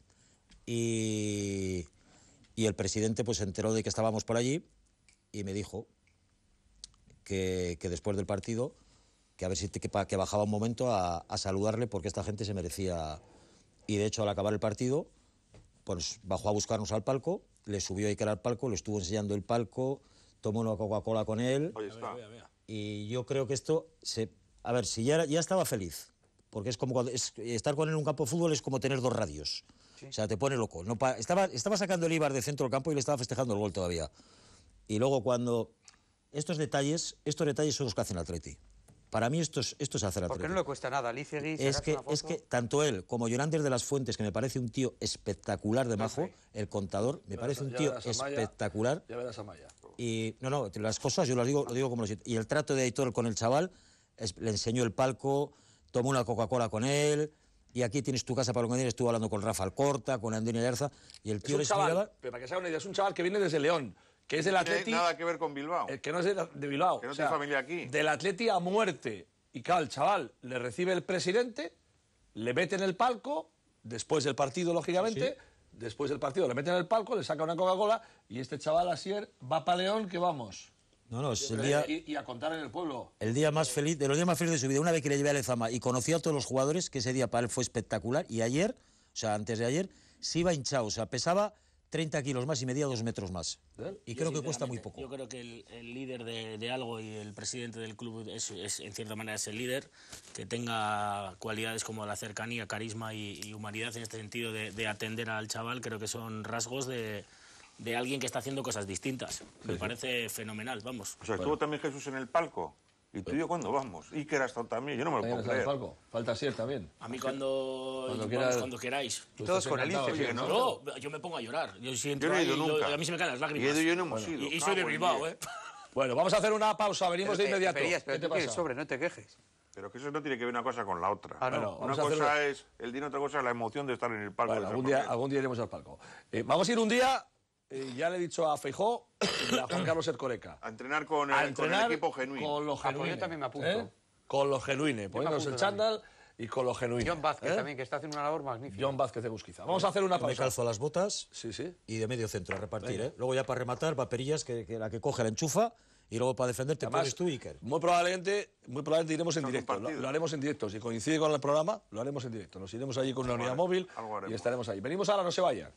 Speaker 5: Y, y el presidente pues se enteró de que estábamos por allí y me dijo que, que después del partido, que a ver si te, que, que bajaba un momento a, a saludarle, porque esta gente se merecía. Y de hecho, al acabar el partido, pues bajó a buscarnos al palco, le subió a Iker al palco, le estuvo enseñando el palco, tomó una Coca-Cola con él.
Speaker 2: Ahí está.
Speaker 5: Y yo creo que esto, se, a ver, si ya, ya estaba feliz, porque es como cuando, es, estar con él en un campo de fútbol es como tener dos radios. Sí. O sea, te pone loco. No pa, estaba, estaba sacando el Eibar de centro del campo y le estaba festejando el gol todavía. Y luego cuando estos detalles, estos detalles son los que hacen Atleti. Para mí esto es, esto es hacer Atleti.
Speaker 4: Porque no le cuesta nada, Licegui,
Speaker 5: es que, es que tanto él como Jonander de las Fuentes, que me parece un tío espectacular de majo, el contador, me parece un tío espectacular.
Speaker 1: Ya verás a Maya.
Speaker 5: Y no, no, las cosas yo las digo, lo digo como lo siento. Y el trato de Aitor con el chaval, es, le enseñó el palco, tomó una Coca-Cola con él, y aquí tienes tu casa para lo que estuvo hablando con Rafa Alcorta, con Antonio Lerza, y el tío
Speaker 1: es un chaval, miraba... pero para que se haga una idea, es un chaval que viene desde León, que es del Atleti.
Speaker 2: No tiene nada que ver con Bilbao.
Speaker 1: Eh, que no es de, de Bilbao.
Speaker 2: Que no
Speaker 1: o sea,
Speaker 2: tiene familia aquí.
Speaker 1: Del Atleti a muerte. Y claro, el chaval le recibe el presidente, le mete en el palco, después del partido, lógicamente, sí. Después del partido le mete en el palco, le saca una Coca-Cola, y este chaval Asier va para León, que vamos.
Speaker 5: No, no, es el día...
Speaker 1: Y, y a contar en el pueblo.
Speaker 5: El día más feliz, de los días más felices de su vida, una vez que le llevé a Lezama y conoció a todos los jugadores, que ese día para él fue espectacular, y ayer, o sea, antes de ayer, se iba hinchado, o sea, pesaba treinta kilos más y medía dos metros más. Y creo que cuesta muy poco.
Speaker 3: Yo creo que el, el líder de, de algo y el presidente del club es, es, en cierta manera, es el líder, que tenga cualidades como la cercanía, carisma y, y humanidad en este sentido de, de atender al chaval, creo que son rasgos de, de alguien que está haciendo cosas distintas. Sí, Me sí. parece fenomenal, vamos.
Speaker 2: O sea, estuvo bueno. también Jesús en el palco. ¿Y tú y yo cuándo vamos? ¿Y que eras tú también? Yo no me lo puedo creer.
Speaker 1: Palco? Falta Asier también.
Speaker 3: A mí cuando,
Speaker 1: cuando,
Speaker 3: vamos,
Speaker 1: quieras,
Speaker 3: cuando queráis.
Speaker 4: Todos con el
Speaker 2: Oye, ¿no?
Speaker 3: No, yo me pongo a llorar. Yo, si
Speaker 2: yo no he ido
Speaker 3: ahí,
Speaker 2: nunca.
Speaker 3: Yo, a mí se me caen las lágrimas.
Speaker 2: Y Edu y yo no hemos
Speaker 3: bueno,
Speaker 2: ido.
Speaker 3: Y, y soy de Bilbao, ¿eh?
Speaker 1: Bueno, vamos a hacer una pausa. Venimos
Speaker 4: pero,
Speaker 1: de inmediato.
Speaker 4: Eh, Perías, pero
Speaker 1: ¿Qué te
Speaker 4: pasa?
Speaker 1: pasa?
Speaker 4: Sobre, no te quejes.
Speaker 2: Pero que eso no tiene que ver una cosa con la otra.
Speaker 4: Ah, no.
Speaker 2: Bueno, una cosa una... es el día, otra cosa es la emoción de estar en el palco.
Speaker 1: Bueno, algún, día, algún día iremos al palco. Eh, vamos a ir un día, eh, ya le he dicho a Feijó y a Juan Carlos Ercoreca.
Speaker 2: A entrenar con el,
Speaker 1: a entrenar
Speaker 2: con el equipo genuino.
Speaker 1: Con lo genuino.
Speaker 4: Ah, pues yo también me apunto.
Speaker 1: ¿Eh? Con lo genuino. Poniéndonos el chándal y con lo genuino.
Speaker 4: John Vázquez
Speaker 1: ¿eh?
Speaker 4: también, que está haciendo una labor magnífica.
Speaker 1: John Vázquez de Busquiza. Vamos a hacer una pausa.
Speaker 5: Me calzo las botas
Speaker 1: sí, sí.
Speaker 5: y de medio centro a repartir. ¿eh? Luego ya para rematar va Perillas, que, que la que coge la enchufa Y luego para defenderte
Speaker 1: Además,
Speaker 5: pones tú, Iker.
Speaker 1: Muy probablemente, muy probablemente iremos en directo. Lo, lo haremos en directo. Si coincide con el programa, lo haremos en directo. Nos iremos allí con una unidad móvil y estaremos ahí. Venimos ahora, no se vayan.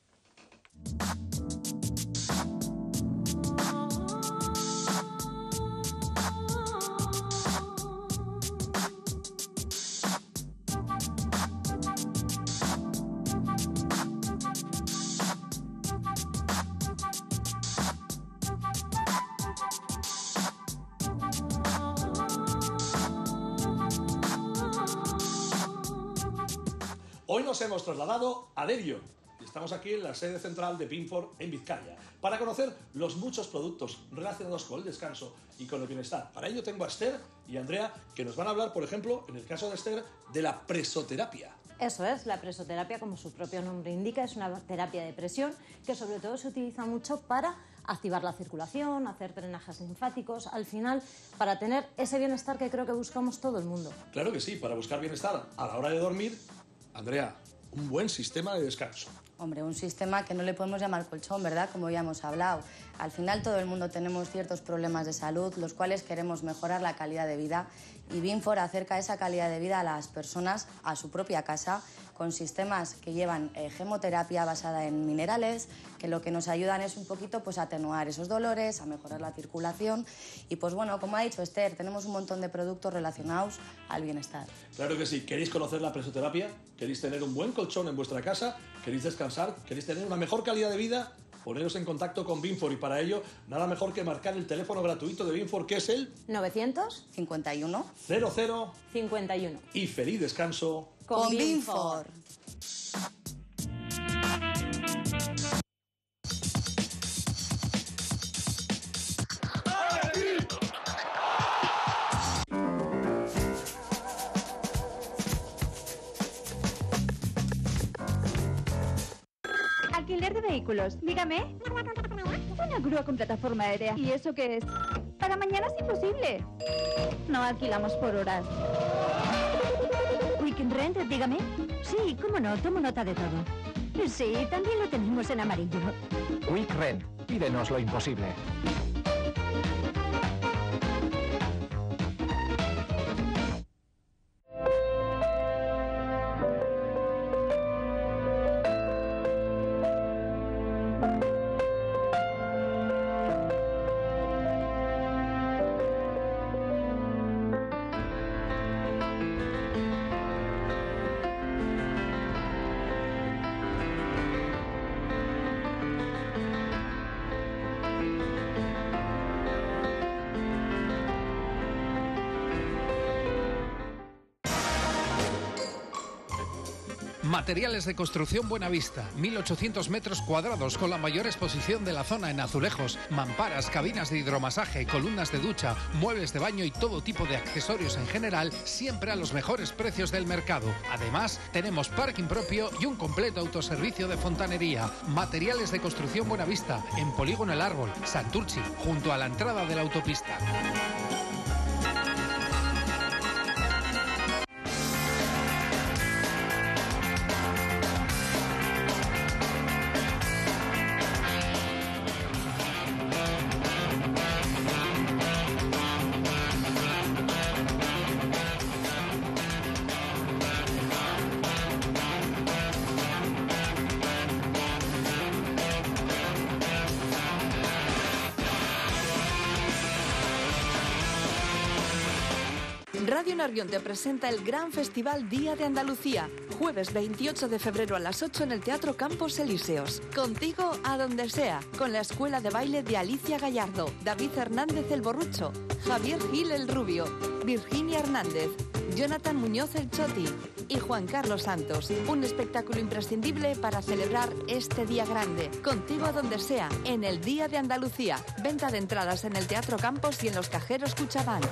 Speaker 1: Hoy nos hemos trasladado a Derio. Estamos aquí en la sede central de Binford en Vizcaya para conocer los muchos productos relacionados con el descanso y con el bienestar. Para ello tengo a Esther y a Andrea que nos van a hablar, por ejemplo, en el caso de Esther, de la presoterapia.
Speaker 18: Eso es, la presoterapia, como su propio nombre indica, es una terapia de presión que sobre todo se utiliza mucho para activar la circulación, hacer drenajes linfáticos, al final para tener ese bienestar que creo que buscamos todo el mundo.
Speaker 1: Claro que sí, para buscar bienestar a la hora de dormir. Andrea, un buen sistema de descanso.
Speaker 19: Hombre, un sistema que no le podemos llamar colchón, ¿verdad? Como ya hemos hablado. Al final todo el mundo tenemos ciertos problemas de salud, los cuales queremos mejorar la calidad de vida, y Binford acerca esa calidad de vida a las personas a su propia casa con sistemas que llevan eh, gemoterapia basada en minerales, que lo que nos ayudan es un poquito pues, a atenuar esos dolores, a mejorar la circulación. Y pues bueno, como ha dicho Esther, tenemos un montón de productos relacionados al bienestar.
Speaker 1: Claro que sí. ¿Queréis conocer la presoterapia? ¿Queréis tener un buen colchón en vuestra casa? ¿Queréis descansar? ¿Queréis tener una mejor calidad de vida? Poneros en contacto con Binford y para ello nada mejor que marcar el teléfono gratuito de Binford, que es el
Speaker 18: novecientos
Speaker 19: cincuenta y uno
Speaker 1: cero cero
Speaker 18: cincuenta y uno.
Speaker 1: Y feliz descanso
Speaker 19: con, con Binford.
Speaker 20: Alquiler de vehículos, dígame. Una grúa con plataforma aérea. ¿Y eso qué es? Para mañana es imposible. No alquilamos por horas. Weekend Rent, dígame. Sí, cómo no, tomo nota de todo. Sí, también lo tenemos en amarillo.
Speaker 21: Quick Rent, pídenos lo imposible.
Speaker 6: Materiales de construcción Buenavista, mil ochocientos metros cuadrados con la mayor exposición de la zona en azulejos, mamparas, cabinas de hidromasaje, columnas de ducha, muebles de baño y todo tipo de accesorios en general, siempre a los mejores precios del mercado. Además, tenemos parking propio y un completo autoservicio de fontanería. Materiales de construcción Buenavista, en Polígono El Árbol, Santurchi, junto a la entrada de la autopista.
Speaker 22: Radio Nervión te presenta el gran festival Día de Andalucía, jueves veintiocho de febrero a las ocho en el Teatro Campos Elíseos. Contigo a donde sea, con la escuela de baile de Alicia Gallardo, David Hernández el Borrucho, Javier Gil el Rubio, Virginia Hernández, Jonathan Muñoz el Choti y Juan Carlos Santos. Un espectáculo imprescindible para celebrar este día grande. Contigo a donde sea, en el Día de Andalucía. Venta de entradas en el Teatro Campos y en los cajeros Cuchabán.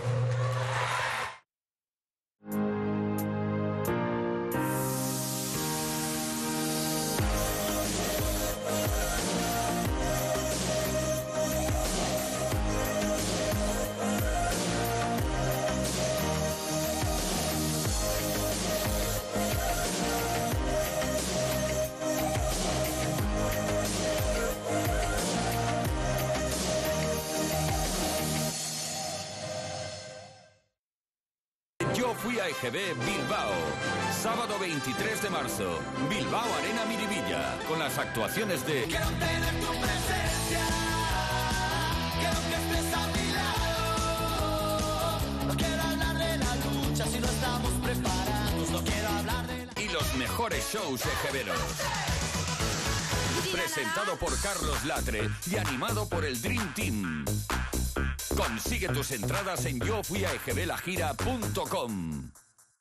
Speaker 13: G B Bilbao. Sábado veintitrés de marzo, Bilbao Arena Miribilla, con las actuaciones de...
Speaker 7: Quiero tener tu presencia, quiero que estés a mi lado. No quiero hablar de la lucha si no estamos preparados. No quiero hablar de la...
Speaker 13: Y los mejores shows ejeveros. Presentado por Carlos Latre y animado por el Dream Team. Consigue tus entradas en yo fui a egebelagira punto com.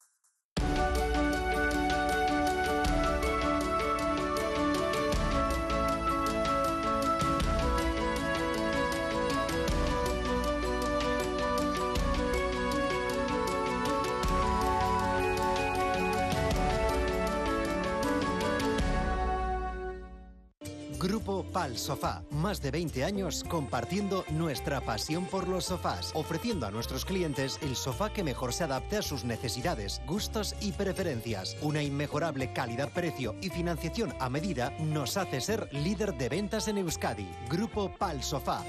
Speaker 12: Grupo Pal Sofá, más de veinte años compartiendo nuestra pasión por los sofás, ofreciendo a nuestros clientes el sofá que mejor se adapte a sus necesidades, gustos y preferencias. Una inmejorable calidad-precio y financiación a medida nos hace ser líder de ventas en Euskadi. Grupo Pal Sofá.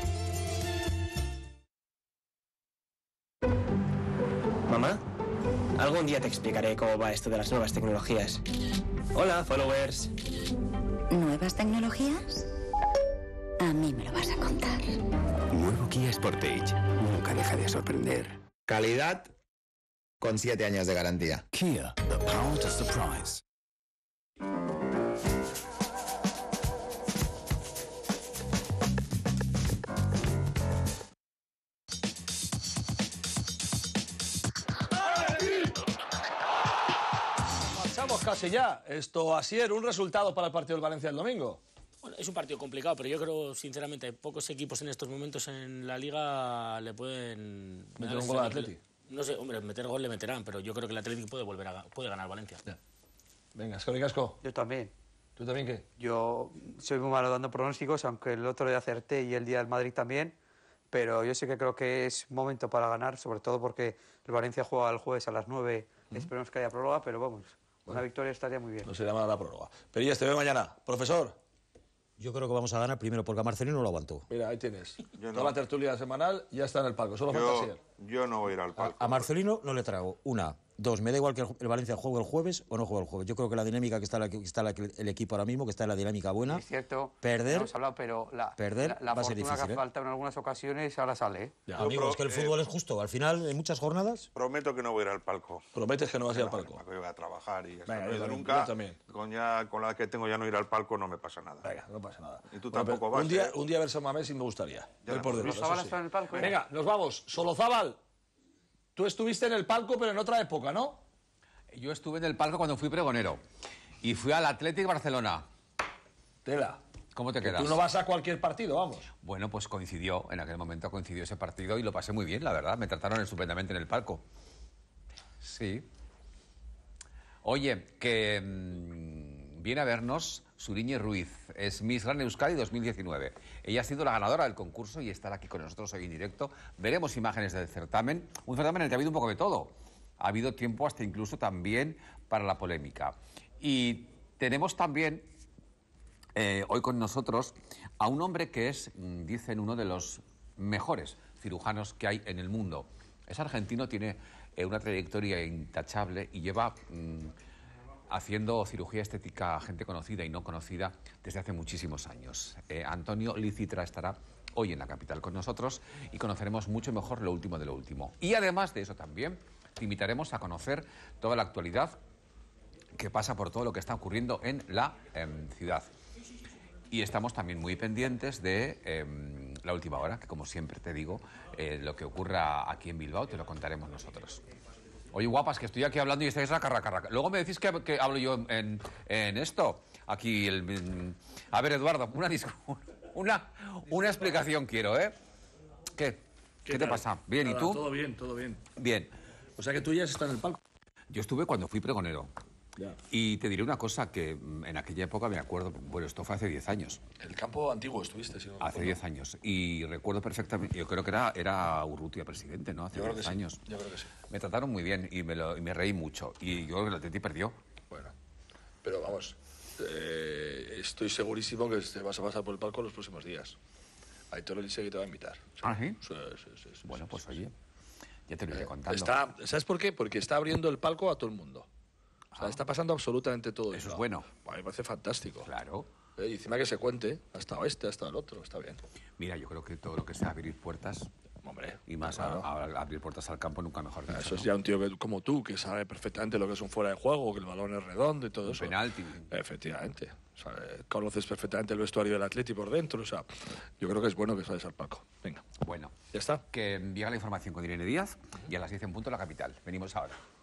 Speaker 8: Mamá, algún día te explicaré cómo va esto de las nuevas tecnologías. Hola, followers.
Speaker 23: ¿Nuevas tecnologías? A mí me lo vas a contar.
Speaker 24: Nuevo Kia Sportage. Nunca deja de sorprender.
Speaker 25: Calidad con siete años de garantía.
Speaker 24: Kia, the power to surprise.
Speaker 1: Marchamos casi ya. Esto así era un resultado para el partido del Valencia el domingo.
Speaker 3: Bueno, es un partido complicado, pero yo creo, sinceramente, pocos equipos en estos momentos en la Liga le pueden...
Speaker 1: Meter un gol al Atleti.
Speaker 3: No sé, hombre, meter gol le meterán, pero yo creo que el Atlético puede volver a puede ganar Valencia.
Speaker 1: Ya. Venga, Escori Casco.
Speaker 4: Yo también.
Speaker 1: ¿Tú también qué?
Speaker 4: Yo soy muy malo dando pronósticos, aunque el otro día acerté y el día del Madrid también, pero yo sí que creo que es momento para ganar, sobre todo porque el Valencia juega el jueves a las nueve, uh-huh. Esperemos que haya prórroga, pero vamos, bueno, una victoria estaría muy bien.
Speaker 1: No sería mala la prórroga. Perillas, te veo mañana. Profesor.
Speaker 5: Yo creo que vamos a ganar primero porque a Marcelino lo aguantó.
Speaker 1: Mira, ahí tienes.
Speaker 2: Yo no.
Speaker 1: Toda la tertulia semanal ya está en el palco, solo
Speaker 2: yo,
Speaker 1: falta Asier.
Speaker 2: Yo no voy a ir al palco.
Speaker 5: A, a Marcelino no le trago. Una. Dos, me da igual que el, el Valencia juegue el jueves o no juegue el jueves. Yo creo que la dinámica que está, la, que está la, el equipo ahora mismo, que está en la dinámica buena.
Speaker 4: Es cierto,
Speaker 5: perder,
Speaker 4: hemos hablado, pero la,
Speaker 5: perder
Speaker 4: la, la
Speaker 5: va a ser difícil.
Speaker 4: que ha faltado en algunas ocasiones ahora sale. ¿eh?
Speaker 5: Ya, amigos, es que el fútbol
Speaker 2: eh,
Speaker 5: es justo. Al final, en muchas jornadas...
Speaker 2: Prometo que no voy a ir al palco.
Speaker 1: ¿Prometes que no vas a ir al palco?
Speaker 2: Yo voy a trabajar y ya
Speaker 1: Venga,
Speaker 2: está.
Speaker 1: yo también,
Speaker 2: Nunca,
Speaker 1: yo también.
Speaker 2: Con, ya, con la que tengo ya no ir al palco no me pasa nada.
Speaker 1: Venga, no pasa nada.
Speaker 2: Y tú
Speaker 1: Bueno,
Speaker 2: tampoco vas,
Speaker 1: un día,
Speaker 2: ¿eh?
Speaker 1: un día ver San Mamés sí me gustaría.
Speaker 2: Ya
Speaker 1: Voy por
Speaker 2: lo
Speaker 1: detrás,
Speaker 2: hemos
Speaker 1: eso
Speaker 4: está
Speaker 1: sí.
Speaker 4: en el palco, ¿eh?
Speaker 1: Venga, nos vamos. Solozábal, tú estuviste en el palco, pero en otra época, ¿no?
Speaker 26: Yo estuve en el palco cuando fui pregonero y fui al Athletic Barcelona.
Speaker 1: Tela.
Speaker 26: ¿Cómo te quedas?
Speaker 1: Tú no vas a cualquier partido, vamos.
Speaker 26: Bueno, pues coincidió, en aquel momento coincidió ese partido y lo pasé muy bien, la verdad. Me trataron estupendamente en el palco. Sí. Oye, que mmm, viene a vernos Suriñe Ruiz. Es Miss Gran Euskadi dos mil diecinueve. Ella ha sido la ganadora del concurso y estará aquí con nosotros hoy en directo. Veremos imágenes del certamen. Un certamen en el que ha habido un poco de todo. Ha habido tiempo hasta incluso también para la polémica. Y tenemos también eh, hoy con nosotros a un hombre que es, dicen, uno de los mejores cirujanos que hay en el mundo. Es argentino, tiene eh, una trayectoria intachable y lleva mmm, haciendo cirugía estética a gente conocida y no conocida desde hace muchísimos años. Eh, Antonio Licitra estará hoy en la capital con nosotros y conoceremos mucho mejor lo último de lo último. Y además de eso también te invitaremos a conocer toda la actualidad que pasa por todo lo que está ocurriendo en la eh, ciudad. Y estamos también muy pendientes de eh, la última hora, que como siempre te digo, eh, lo que ocurra aquí en Bilbao te lo contaremos nosotros. Oye, guapas, que estoy aquí hablando y estáis raca, raca, raca. Luego me decís que, que hablo yo en, en esto. Aquí, el, en... a ver, Eduardo, una, una, una explicación quiero, ¿eh? ¿Qué? ¿Qué, ¿Qué te pasa? ¿Bien?
Speaker 1: Nada,
Speaker 26: ¿Y tú?
Speaker 1: Todo bien, todo bien.
Speaker 26: Bien.
Speaker 1: O sea que tú ya has estado en el palco.
Speaker 26: Yo estuve cuando fui pregonero.
Speaker 1: Ya.
Speaker 26: Y te diré una cosa que en aquella época me acuerdo, bueno, esto fue hace diez años.
Speaker 1: El campo antiguo estuviste, si no
Speaker 26: Hace diez años. Y recuerdo perfectamente, yo creo que era, era Urrutia presidente, ¿no? Hace diez años.
Speaker 1: Sí. Yo creo que sí.
Speaker 26: Me trataron muy bien y me, lo, y me reí mucho. Y yo creo que el Atleti perdió.
Speaker 1: Bueno, pero vamos, eh, estoy segurísimo que te vas a pasar por el palco los próximos días. Aitor Elise que te va a invitar.
Speaker 26: ¿Ah, sí?
Speaker 1: Sí, sí, sí, sí,
Speaker 26: bueno,
Speaker 1: sí,
Speaker 26: pues
Speaker 1: sí,
Speaker 26: oye,
Speaker 1: sí.
Speaker 26: Ya te lo iré contando.
Speaker 1: Está, ¿sabes por qué? Porque está abriendo el palco a todo el mundo. O sea,
Speaker 26: Ah.
Speaker 1: está pasando absolutamente todo.
Speaker 26: Eso es bueno.
Speaker 1: A mí me parece fantástico.
Speaker 26: Claro.
Speaker 1: Eh, y encima que se cuente, ha estado este, ha estado el otro, está bien.
Speaker 26: Mira, yo creo que todo lo que sea abrir puertas,
Speaker 1: hombre,
Speaker 26: y más
Speaker 1: claro.
Speaker 26: a, a abrir puertas al campo nunca mejor dicho.
Speaker 1: Eso es ya un tío que, como tú, que sabe perfectamente lo que es un fuera de juego, que el balón es redondo y todo
Speaker 26: Un
Speaker 1: eso.
Speaker 26: penalti.
Speaker 1: Efectivamente. O sea, eh, conoces perfectamente el vestuario del Atleti por dentro. O sea, yo creo que es bueno que sales al palco. Venga.
Speaker 26: Bueno.
Speaker 1: ¿Ya está?
Speaker 26: Que llega la información con Irene Díaz y a las diez en punto la capital. Venimos ahora.